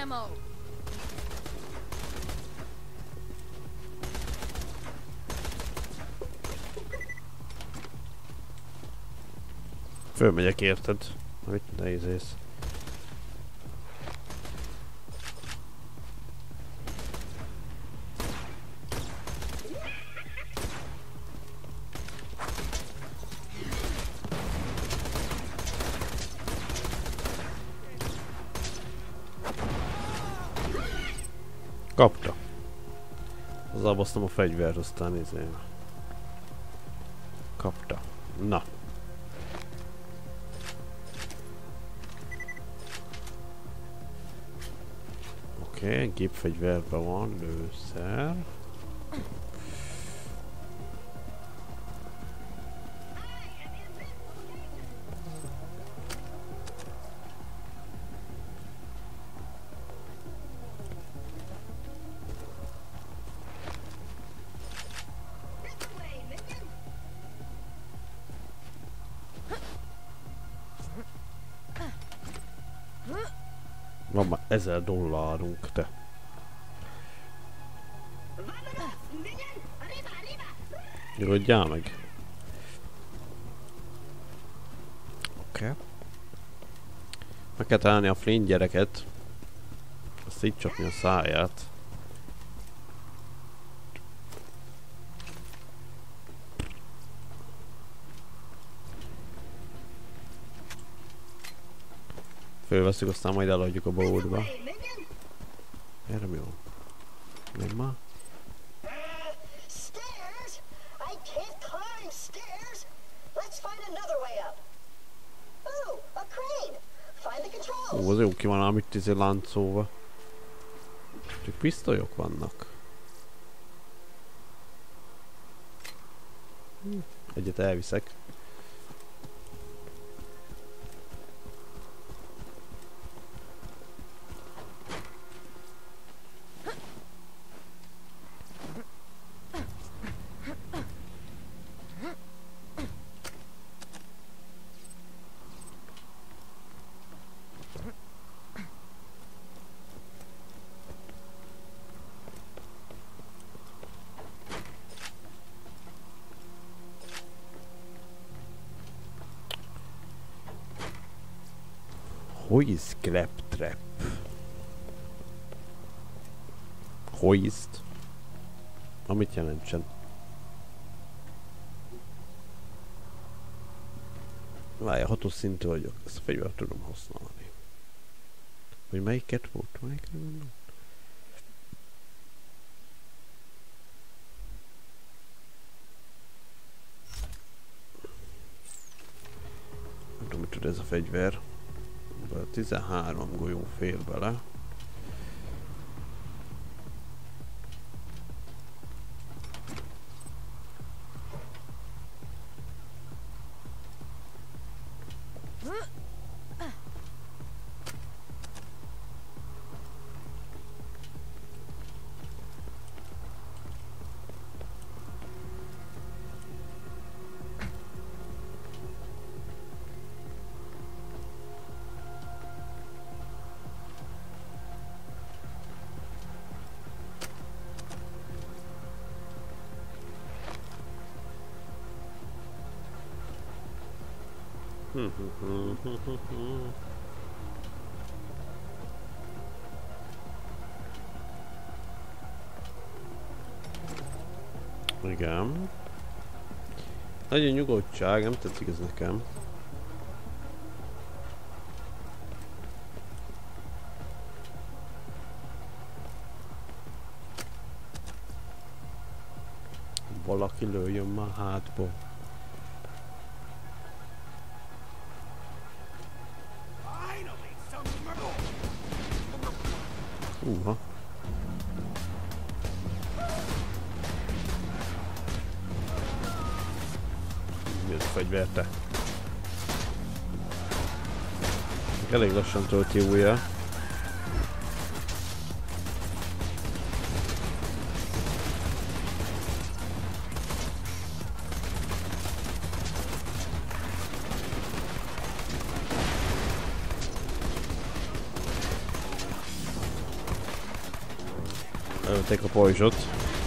ammo. Fölmegyek érted? Mit nézész? Kapta. Azzal basztam a fegyvert, aztán nézzél. Kapta. Na. Oké, gépfegyverben van lőszer. Van már $1000, te. Nyugodjál meg. Oké. Meg kell találni a Flint gyereket. Azt így csapni a száját. Fölveszünk, aztán majd eladjuk a boltba. Erre mi van? Nem már? Ó, az jó, ki van ám itt láncolva. Csak pisztolyok vannak. Egyet elviszek. Hoist claptrap. Hoist. Amit jelentsen. Várja, 6-os szintű vagyok. Ezt a fegyvert tudom használni. Hogy melyiket volt? Melyiket mondom? Nem tudom, mit tud ez a fegyver. 13 golyó fér bele. Igen. Nagyon nyugodtság, nem tetszik ez nekem. Valaki lőjön már hátba. Uha. Mi ez a fegyver, te? Elég lassan tölti újra. Elmentek a pajzsot.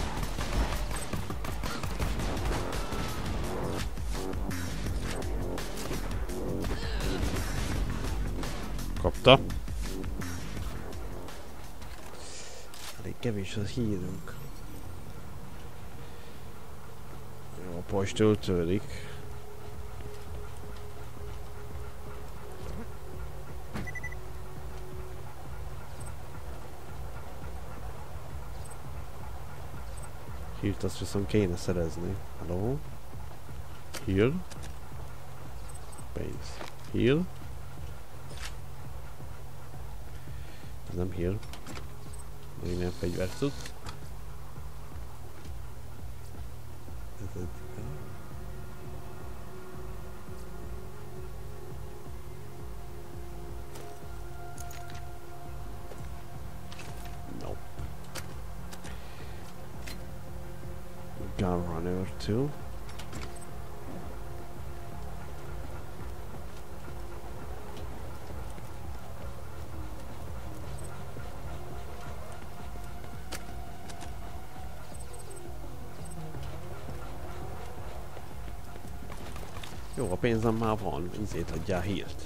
Kapta. Elég kevés az hírünk. Jó, a pajzs töltődik. Hírt azt viszont kéne szerezni. Hello? Heal? Base. Heal? Ez nem heal. Még nem fegyvert tud. No. Gun runner too. Jó, a pénzem már van, izét adjál hírt.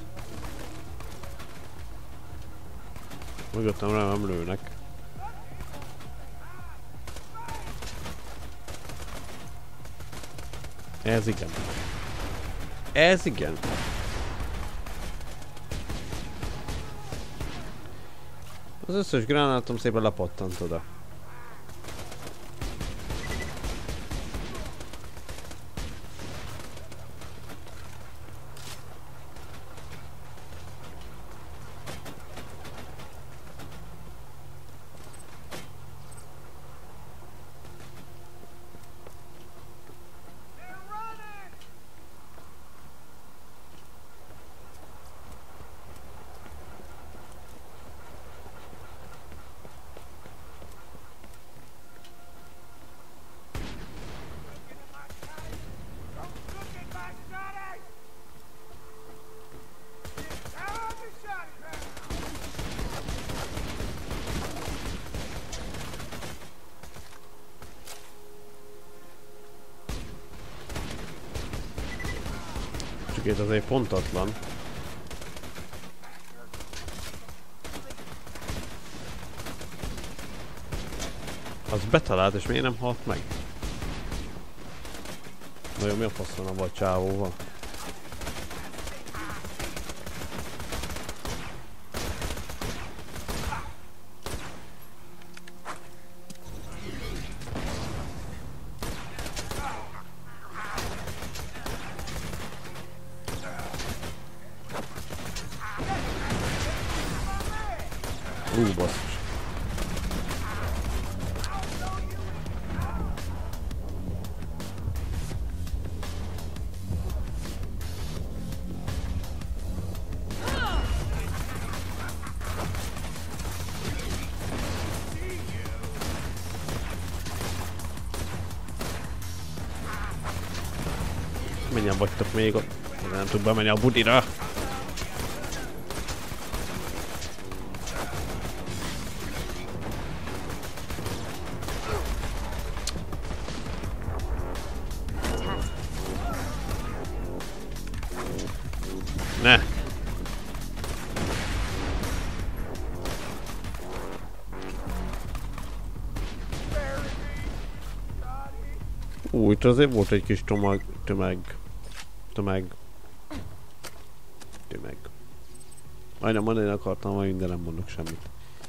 Mögöttem nem lőnek. Ez igen. Ez igen. Az összes gránátom szépen lepattant oda. Itt azért pontatlan. Az betalált és miért nem halt meg? Nagyon mi a faszon a vagy csávóval? Basszus. Menjen vagytok még ott. Nem tud bemenni a budira. Ne! Itt azért volt egy kis tömeg. Majdnem mondani akartam valamit, de nem mondok semmit.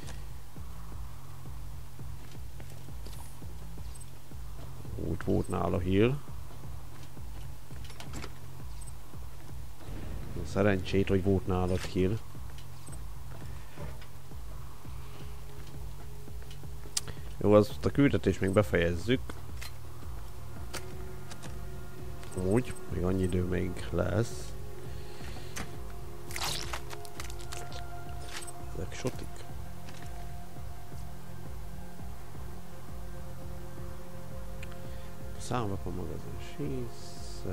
Úgy volt nála heal. Szerencsét, hogy volt nálad heal. Jó, azt a küldetést még befejezzük. Úgy, még annyi idő még lesz. Ezek sotik. Számok a magazin sísz.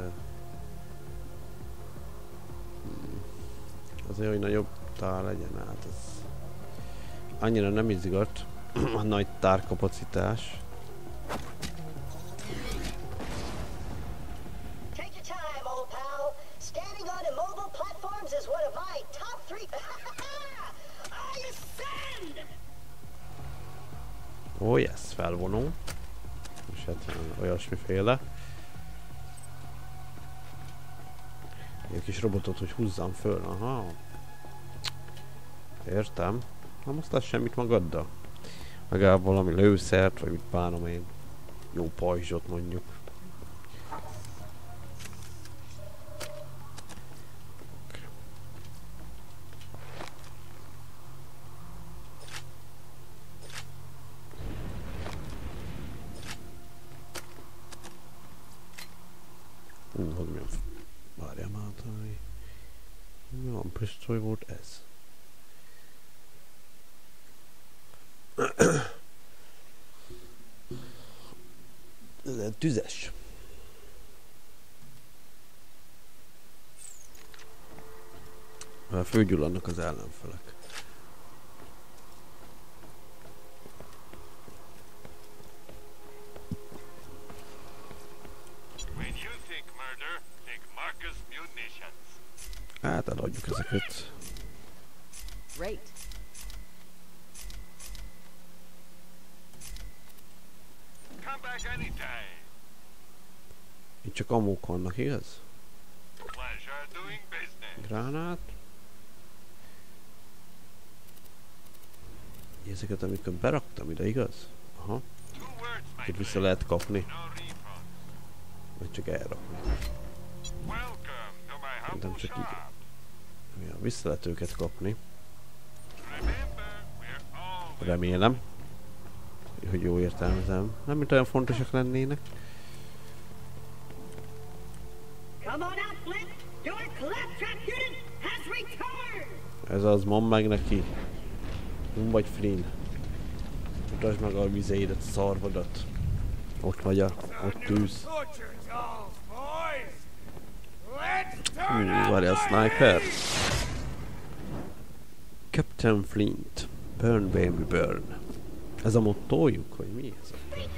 Azért, hogy nagyobb tál legyen, hát ez annyira nem izgat. A nagy tárkapacitás. Take your time, old pal. Standing on immobile platforms is one of my top 3. Oh, you send! Ó, yes, felvonó. És hát olyasmiféle. Egy kis robotot, hogy húzzam föl. Aha. Értem. Nem azt semmit magaddal. Legalább valami lőszert, vagy mit bánom én. Jó pajzsot mondjuk. Az milyen... Várjál már, milyen pisztoly volt ez? Ez tüzes. Fölgyulladnak az ellenfelek. Hát eladjuk ezeket. Great. Itt csak amók vannak, igaz? Gránát. Ezeket, amiket beraktam ide, igaz? Aha. Itt vissza lehet kapni. Vagy csak elrakni. Nem csak így. Ja, vissza lehet őket kapni. Remélem, hogy jó értelmezem. Nem mint olyan fontosak lennének. Ez az, mondd meg neki. Nem vagy Flynn. Mutasd meg a vizeidet, a szarvadat. Ott vagy ott tűz. Várjál, sniper. Captain Flint. Burn baby burn. Ez a mottójuk, hogy mi ez?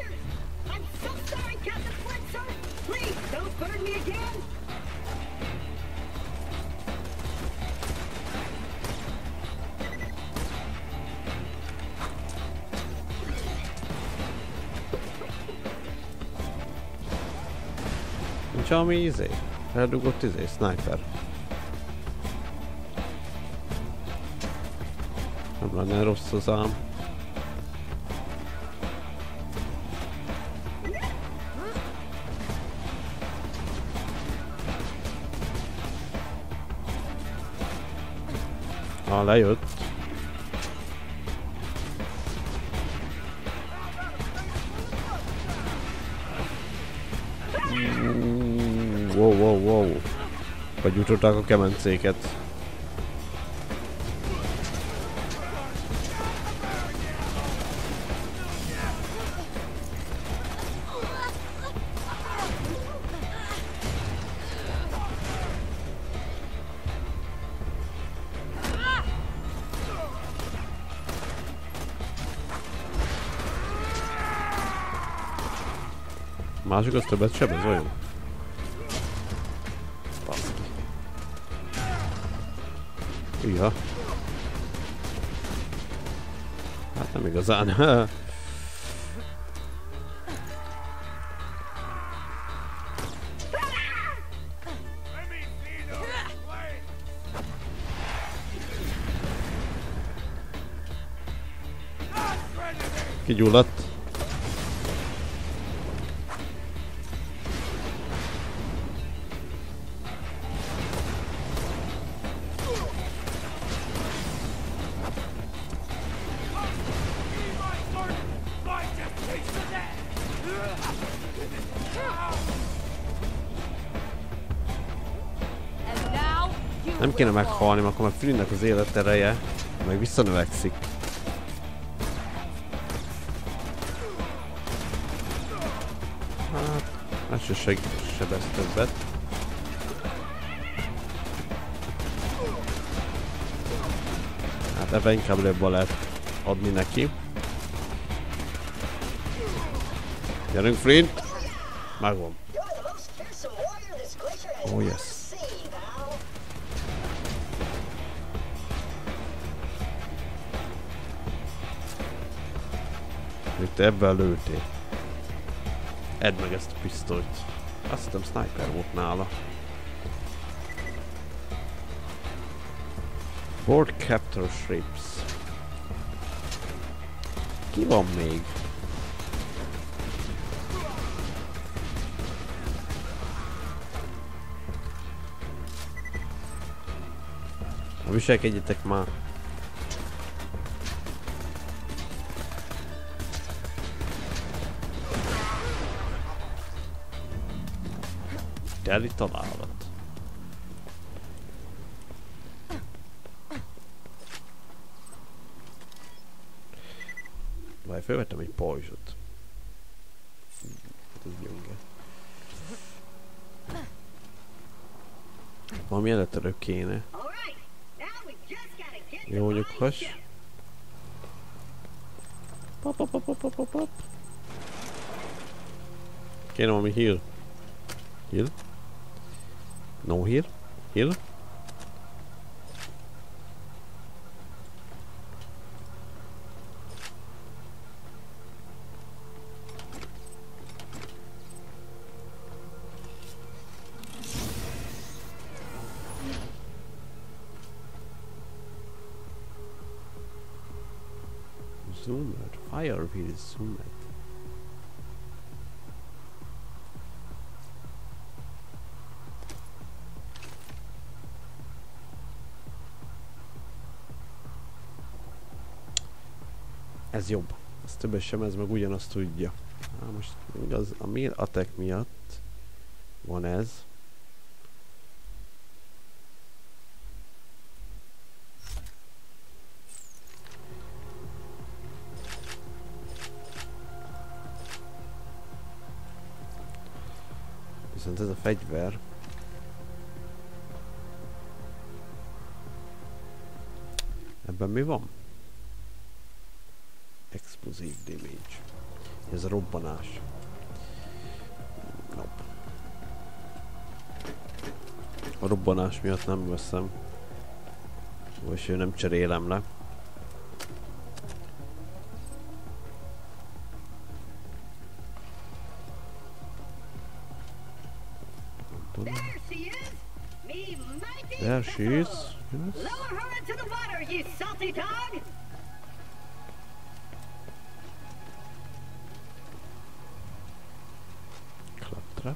Nincs ami izé? Eldugott izé, sniper. Nem lenne rossz az ám. Lejött. Wow. Vagy jutották a kemencéket. Másik az többet sebez, olyan? Baszki. Ja. Hát nem igazán. Kigyulladt. Nem kéne meghalni, mert akkor már Flynnnek az életereje meg visszanövekszik. Hát, ez se sebez többet. Hát ebben inkább lőbben lehet adni neki. Gyerünk, Flint! Megvan. Oh yes. Itt ebben lőtél. Edd meg ezt a pisztolyt. Azt hiszem sniper volt nála. Board Captor Shrips. Ki van még? Viselkedjetek már. Teli találat. Vagy felvettem egy pajzsot. Ez gyönge. Valami előtt kéne. Jó, nyughass. Pop. Kéne valami heal. Heal. No heal. Heal. Zoomed. Fire repeat is zoomed. Ez jobb. Ez többet sem, ez meg ugyanazt tudja. Most igaz, a meal attack miatt van ez. Viszont ez a fegyver. Ebben mi van? Explosive damage. Ez a robbanás. Nope. A robbanás miatt nem veszem. Vagy nem cserélem le. There she is. Yes. Lower her into the water, you salty dog! Claptrap.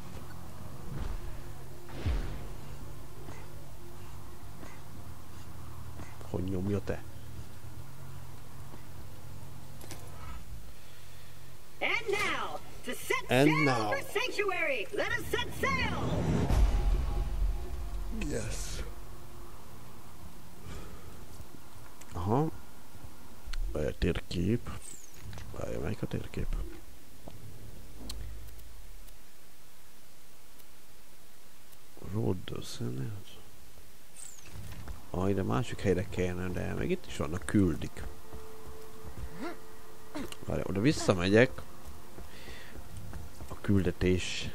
Hogy nyomja te? And now, to set sail for Sanctuary! Let us set sail! Yes. Aha. Térkép. Várja, melyik a térkép? Rhodos, ez? Ah, ide másik helyre kellene, de meg itt is vannak küldik. Várja, oda visszamegyek. A küldetés.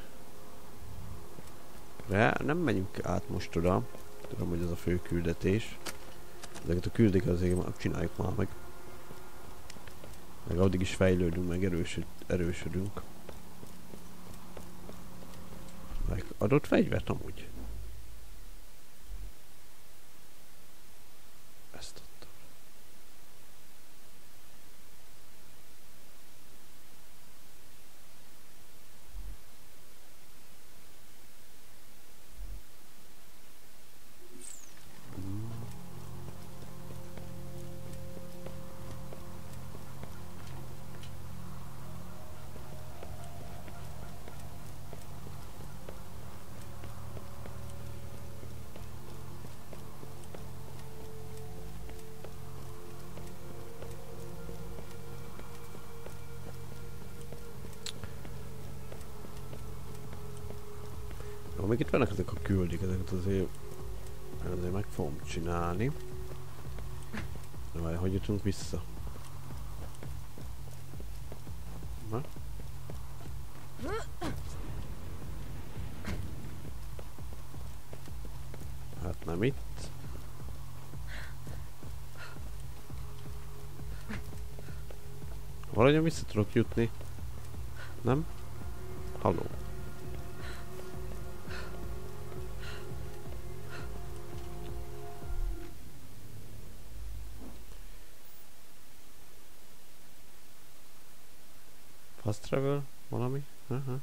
De nem megyünk át most oda. Tudom, hogy ez a fő küldetés. Ezeket a küldik azért csináljuk már meg. Meg addig is fejlődünk, meg erősödünk. Meg adott fegyvert amúgy. Ezt adtam. Még itt vannak ezek a küldik, ezeket azért meg fogom csinálni. De várj, hogy jutunk vissza? Na? Valahogyan vissza tudok jutni. Nem? Halló. Fast travel? Valami? Aha.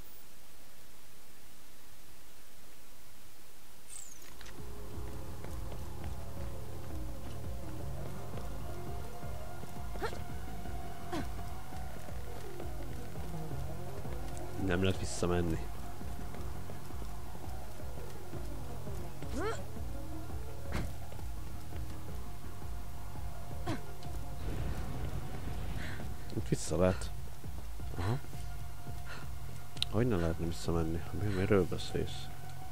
Nem lehet visszamenni. Itt vissza lehet. Aha. Hogy ne lehetne visszamenni? Miről beszélsz?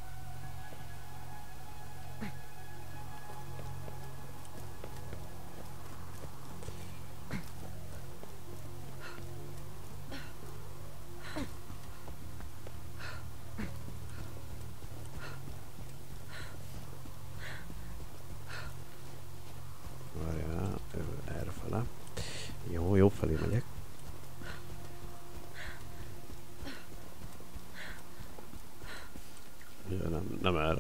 Várjál, errefele. Jó, jobb felé megyek. Ja, nem erre.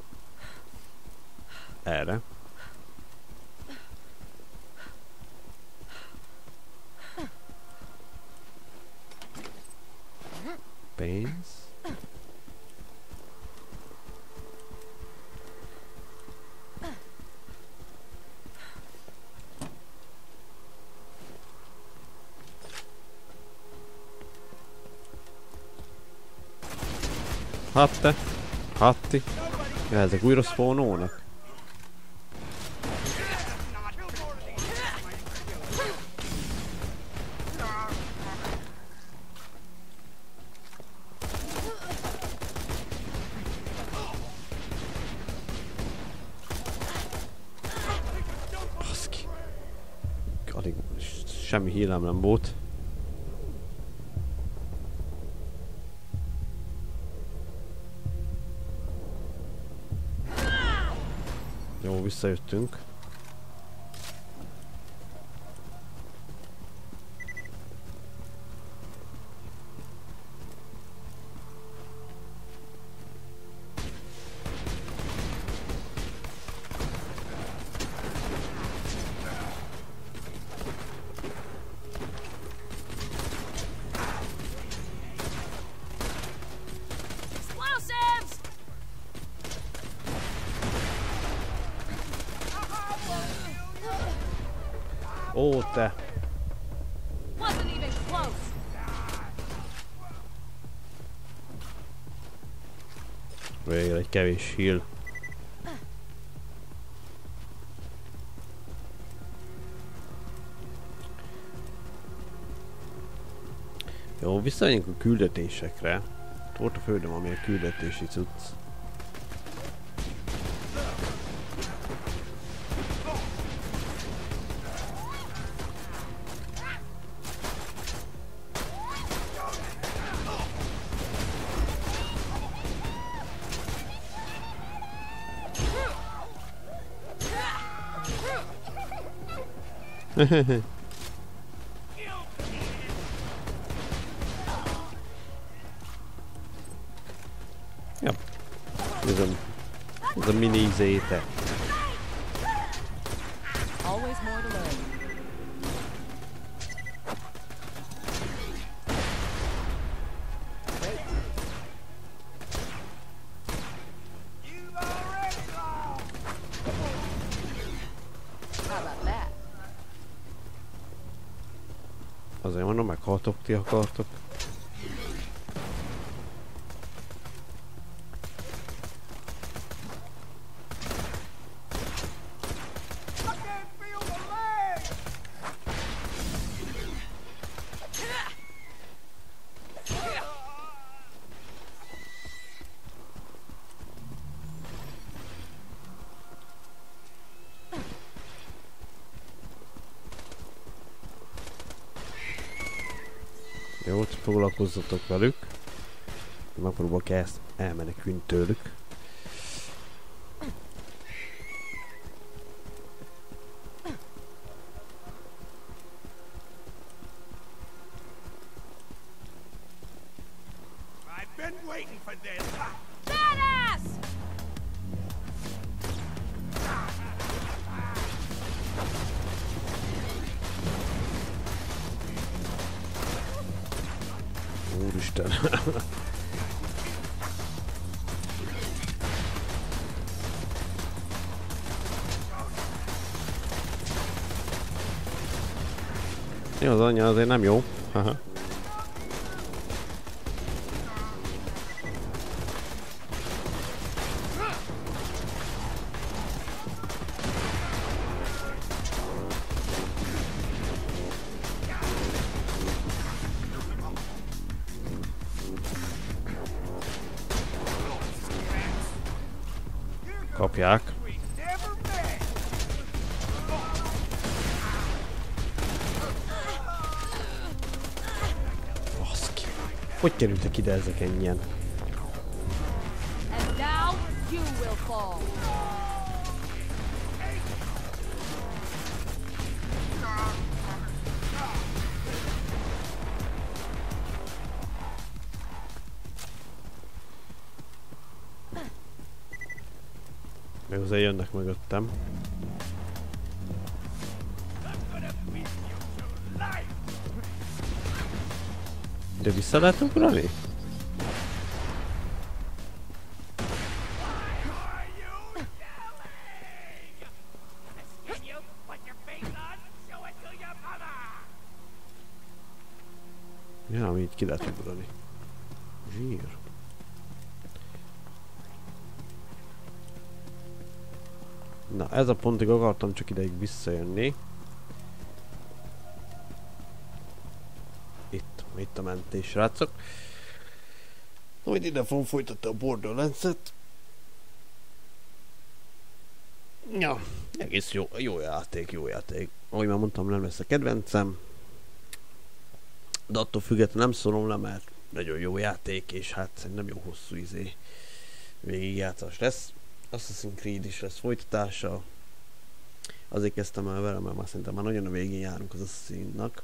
Erre. Pénz. Hatte. Hatti. Ja, ezek újra spawnolnak. Baszki. Alig semmi hílem nem volt. Jó, visszajöttünk. Ó, te! Végre egy kevés heal. Jó, visszamegyünk a küldetésekre. Ott a földön, ami a küldetési cucc. Ja. Ez a mini zéte. Always more to learn. Azért mondom, meghaltok, ti akartok. Jó, hogy foglalkozzatok velük. Megpróbálok ezt elmenekülni tőlük. Been waiting for this. Badass! Úristen. Jó, az anyja azért nem jó. Haha. Kapják. Baszki. Hogy kerültek ide ezek ennyien? And now you will fall. Még azért jönnek mögöttem. De vissza lehet ugrani? Ja, ami így ki lehet ugrani. Zsír. Na, ez a pontig akartam csak ideig visszajönni. Itt a mentés, srácok. Majd ide fogom folytatni a Borderlands-et. Ja, egész jó játék. Ahogy már mondtam, nem lesz a kedvencem. De attól függetlenül nem szólom le, mert nagyon jó játék, és hát szerintem jó hosszú végigjátszás lesz. Assassin's Creed is lesz folytatása. Azért kezdtem el vele, mert már szerintem már nagyon a végén járunk az Assassinnak.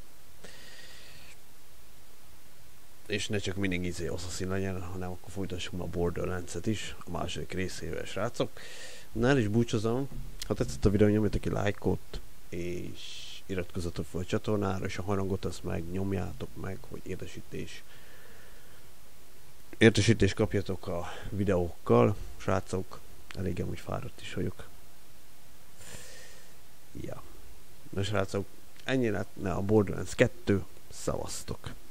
És ne csak mindig Assassin legyen, hanem akkor folytassuk a Borderlands-et is, a második részével, srácok. Na, el is búcsúzom. Ha tetszett a videó, nyomjatok egy lájkot, és iratkozzatok fel a csatornára, és a harangot azt meg nyomjátok meg, hogy értesítést kapjatok a videókkal, srácok. Elég amúgy fáradt is vagyok. Ja. Na, srácok, ennyi lett a Borderlands 2. Szavaztok!